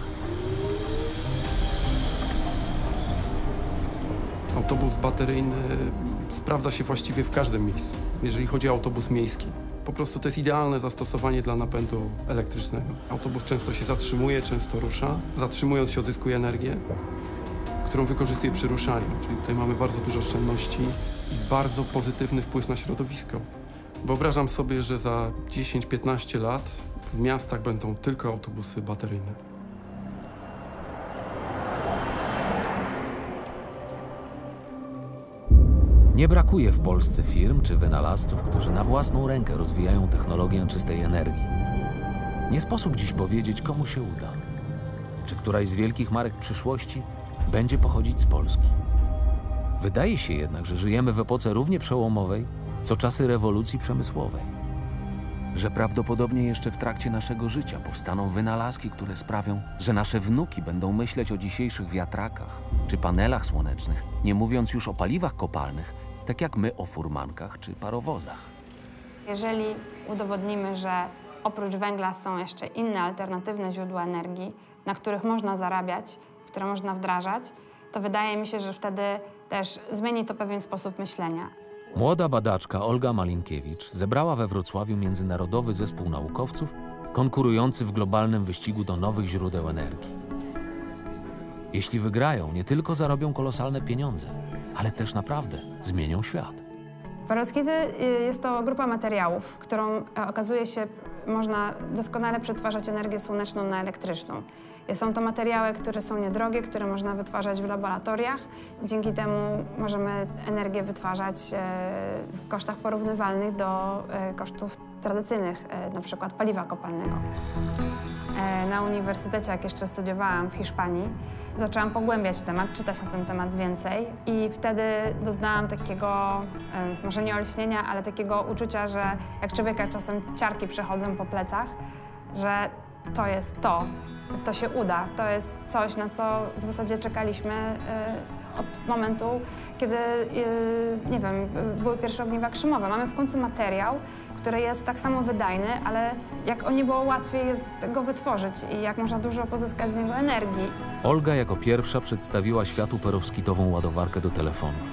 Autobus bateryjny sprawdza się właściwie w każdym miejscu, jeżeli chodzi o autobus miejski. Po prostu to jest idealne zastosowanie dla napędu elektrycznego. Autobus często się zatrzymuje, często rusza. Zatrzymując się odzyskuje energię, którą wykorzystuje przy ruszaniu. Czyli tutaj mamy bardzo dużo oszczędności i bardzo pozytywny wpływ na środowisko. Wyobrażam sobie, że za 10-15 lat w miastach będą tylko autobusy bateryjne. Nie brakuje w Polsce firm czy wynalazców, którzy na własną rękę rozwijają technologię czystej energii. Nie sposób dziś powiedzieć, komu się uda. Czy któraś z wielkich marek przyszłości będzie pochodzić z Polski. Wydaje się jednak, że żyjemy w epoce równie przełomowej, co czasy rewolucji przemysłowej. Że prawdopodobnie jeszcze w trakcie naszego życia powstaną wynalazki, które sprawią, że nasze wnuki będą myśleć o dzisiejszych wiatrakach czy panelach słonecznych, nie mówiąc już o paliwach kopalnych, tak jak my o furmankach czy parowozach. Jeżeli udowodnimy, że oprócz węgla są jeszcze inne alternatywne źródła energii, na których można zarabiać, które można wdrażać, to wydaje mi się, że wtedy też zmieni to pewien sposób myślenia. Młoda badaczka Olga Malinkiewicz zebrała we Wrocławiu międzynarodowy zespół naukowców konkurujący w globalnym wyścigu do nowych źródeł energii. Jeśli wygrają, nie tylko zarobią kolosalne pieniądze, ale też naprawdę zmienią świat. Perovskity jest to grupa materiałów, którą okazuje się można doskonale przetwarzać energię słoneczną na elektryczną. Są to materiały, które są niedrogie, które można wytwarzać w laboratoriach. Dzięki temu możemy energię wytwarzać w kosztach porównywalnych do kosztów tradycyjnych, na przykład paliwa kopalnego. Na uniwersytecie, jak jeszcze studiowałam w Hiszpanii, zaczęłam pogłębiać temat, czytać na ten temat więcej i wtedy doznałam takiego, może nie olśnienia, ale takiego uczucia, że jak człowieka czasem ciarki przechodzą po plecach, że to jest to się uda, to jest coś, na co w zasadzie czekaliśmy od momentu, kiedy, nie wiem, były pierwsze ogniwa krzymowe. Mamy w końcu materiał, który jest tak samo wydajny, ale jak o nie było łatwiej jest go wytworzyć i jak można dużo pozyskać z niego energii. Olga jako pierwsza przedstawiła światu perowskitową ładowarkę do telefonów.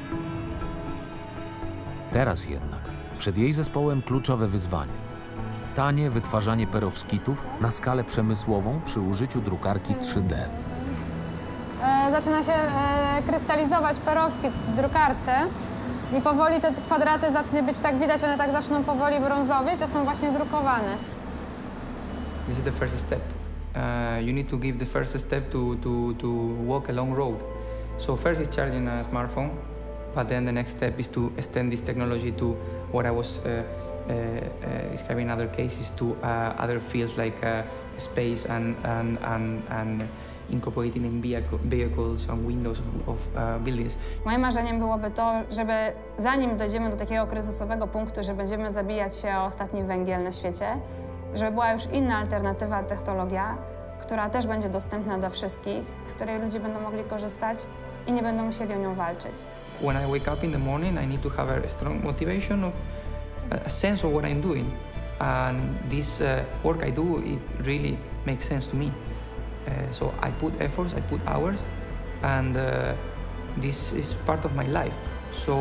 Teraz jednak przed jej zespołem kluczowe wyzwanie. Tanie wytwarzanie perowskitów na skalę przemysłową przy użyciu drukarki 3D. Zaczyna się krystalizować perowskit w drukarce i powoli te kwadraty zacznie być tak widać, one tak zaczną powoli brązowieć, a są właśnie drukowane. This is the first step. You need to give the first step to walk a long road. So first is charging a smartphone, but then the next step is to extend this technology to what I was describing in other cases, to other fields like space and incorporating in vehicles and windows of buildings. Moim marzeniem byłoby to, żeby zanim dojdziemy do takiego kryzysowego punktu, że będziemy zabijać się o ostatni węgiel na świecie, żeby była już inna alternatywa technologia, która też będzie dostępna dla wszystkich, z której ludzie będą mogli korzystać i nie będą musieli o nią walczyć. When I wake up in the morning, I need to have a strong motivation of a sense of what I'm doing. And this work I do, it really makes sense to me. So I put efforts, I put hours, and this is part of my life. So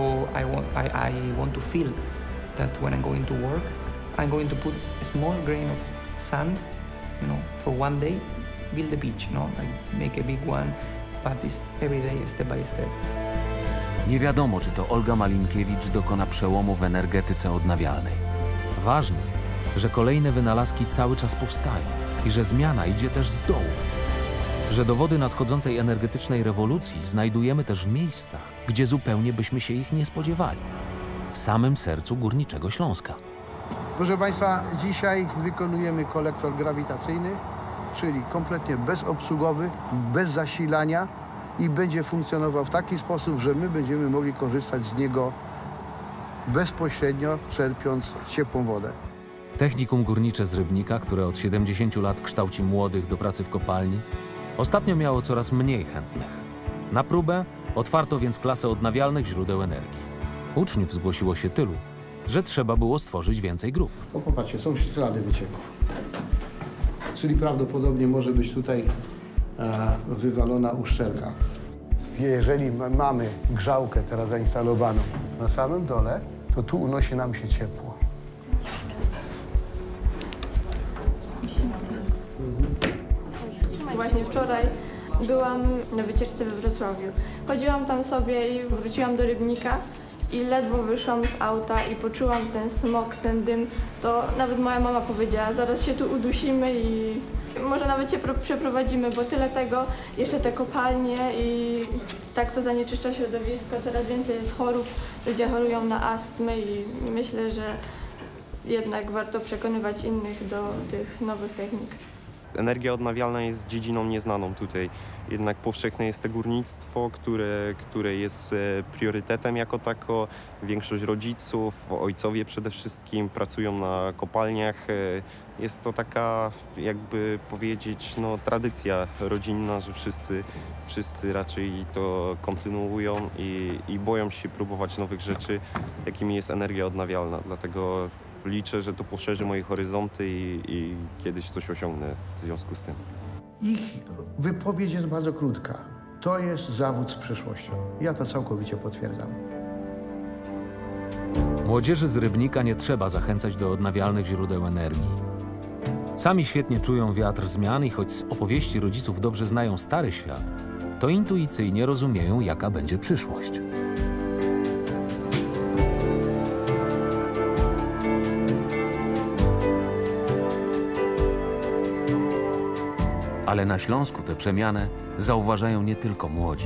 I want to feel that when I'm going to work, I'm going to put a small grain of sand, you know, for one day, build a beach, you know, like make a big one, but it's every day, step by step. Nie wiadomo, czy to Olga Malinkiewicz dokona przełomu w energetyce odnawialnej. Ważne, że kolejne wynalazki cały czas powstają i że zmiana idzie też z dołu. Że dowody nadchodzącej energetycznej rewolucji znajdujemy też w miejscach, gdzie zupełnie byśmy się ich nie spodziewali. W samym sercu Górniczego Śląska. Proszę Państwa, dzisiaj wykonujemy kolektor grawitacyjny, czyli kompletnie bezobsługowy, bez zasilania i będzie funkcjonował w taki sposób, że my będziemy mogli korzystać z niego bezpośrednio, czerpiąc ciepłą wodę. Technikum górnicze z Rybnika, które od 70 lat kształci młodych do pracy w kopalni, ostatnio miało coraz mniej chętnych. Na próbę otwarto więc klasę odnawialnych źródeł energii. Uczniów zgłosiło się tylu, że trzeba było stworzyć więcej grup. O, popatrzcie, są ślady wycieków. Czyli prawdopodobnie może być tutaj wywalona uszczelka. Jeżeli mamy grzałkę teraz zainstalowaną na samym dole, to tu unosi nam się ciepło. Właśnie wczoraj byłam na wycieczce we Wrocławiu. Chodziłam tam sobie i wróciłam do Rybnika i ledwo wyszłam z auta i poczułam ten smog, ten dym. To nawet moja mama powiedziała, zaraz się tu udusimy i może nawet się przeprowadzimy, bo tyle tego, jeszcze te kopalnie i tak to zanieczyszcza środowisko, coraz więcej jest chorób, ludzie chorują na astmę i myślę, że jednak warto przekonywać innych do tych nowych technik. Energia odnawialna jest dziedziną nieznaną tutaj. Jednak powszechne jest to górnictwo, które jest priorytetem jako tako. Większość rodziców, ojcowie przede wszystkim pracują na kopalniach. Jest to taka, jakby powiedzieć, no, tradycja rodzinna, że wszyscy raczej to kontynuują i boją się próbować nowych rzeczy, jakimi jest energia odnawialna. Dlatego liczę, że to poszerzy moje horyzonty i kiedyś coś osiągnę w związku z tym. Ich wypowiedź jest bardzo krótka. To jest zawód z przyszłością. Ja to całkowicie potwierdzam. Młodzieży z Rybnika nie trzeba zachęcać do odnawialnych źródeł energii. Sami świetnie czują wiatr zmian i choć z opowieści rodziców dobrze znają stary świat, to intuicyjnie rozumieją, jaka będzie przyszłość. Ale na Śląsku tę przemianę zauważają nie tylko młodzi.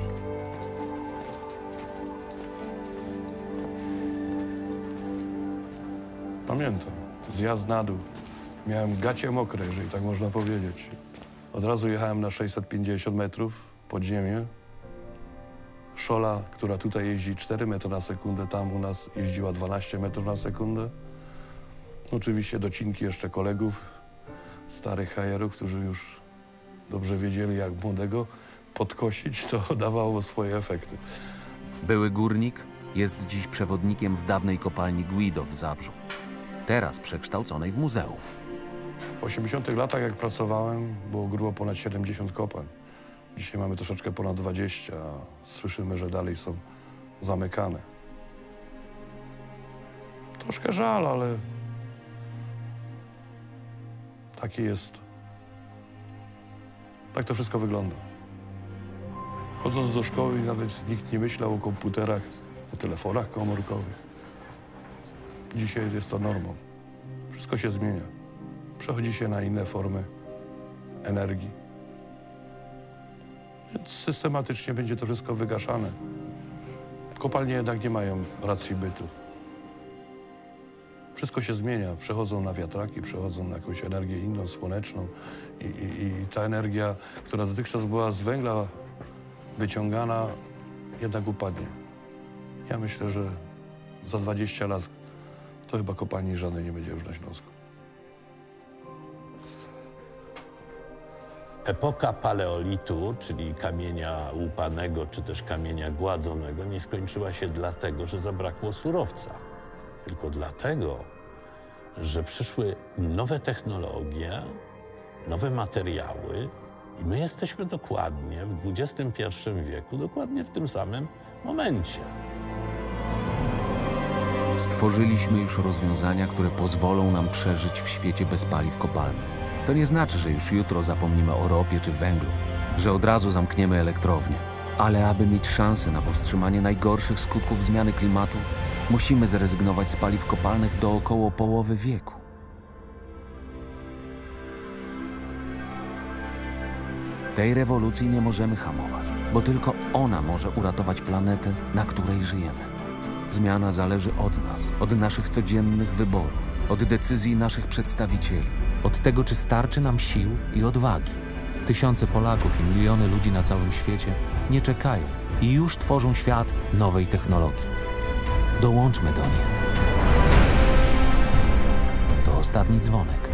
Pamiętam, zjazd na dół. Miałem gacie mokre, jeżeli tak można powiedzieć. Od razu jechałem na 650 metrów pod ziemię. Szola, która tutaj jeździ 4 metry na sekundę, tam u nas jeździła 12 metrów na sekundę. Oczywiście docinki jeszcze kolegów, starych hajerów, którzy już dobrze wiedzieli, jak młodego podkosić, to dawało swoje efekty. Były górnik jest dziś przewodnikiem w dawnej kopalni Guido w Zabrzu, teraz przekształconej w muzeum. W 80 latach, jak pracowałem, było grubo ponad 70 kopalń. Dzisiaj mamy troszeczkę ponad 20, a słyszymy, że dalej są zamykane. Troszkę żal, ale takie jest. Tak to wszystko wygląda. Chodząc do szkoły nawet nikt nie myślał o komputerach, o telefonach komórkowych. Dzisiaj jest to normą. Wszystko się zmienia. Przechodzi się na inne formy energii. Więc systematycznie będzie to wszystko wygaszane. Kopalnie jednak nie mają racji bytu. Wszystko się zmienia. Przechodzą na wiatraki, przechodzą na jakąś energię inną, słoneczną. I ta energia, która dotychczas była z węgla wyciągana, jednak upadnie. Ja myślę, że za 20 lat to chyba kopalni żadnej nie będzie już na Śląsku. Epoka paleolitu, czyli kamienia łupanego, czy też kamienia gładzonego, nie skończyła się dlatego, że zabrakło surowca. Tylko dlatego, że przyszły nowe technologie, nowe materiały i my jesteśmy dokładnie w XXI wieku, dokładnie w tym samym momencie. Stworzyliśmy już rozwiązania, które pozwolą nam przeżyć w świecie bez paliw kopalnych. To nie znaczy, że już jutro zapomnimy o ropie czy węglu, że od razu zamkniemy elektrownię. Ale aby mieć szansę na powstrzymanie najgorszych skutków zmiany klimatu, musimy zrezygnować z paliw kopalnych do około połowy wieku. Tej rewolucji nie możemy hamować, bo tylko ona może uratować planetę, na której żyjemy. Zmiana zależy od nas, od naszych codziennych wyborów, od decyzji naszych przedstawicieli, od tego, czy starczy nam sił i odwagi. Tysiące Polaków i miliony ludzi na całym świecie nie czekają i już tworzą świat nowej technologii. Dołączmy do nich. To ostatni dzwonek.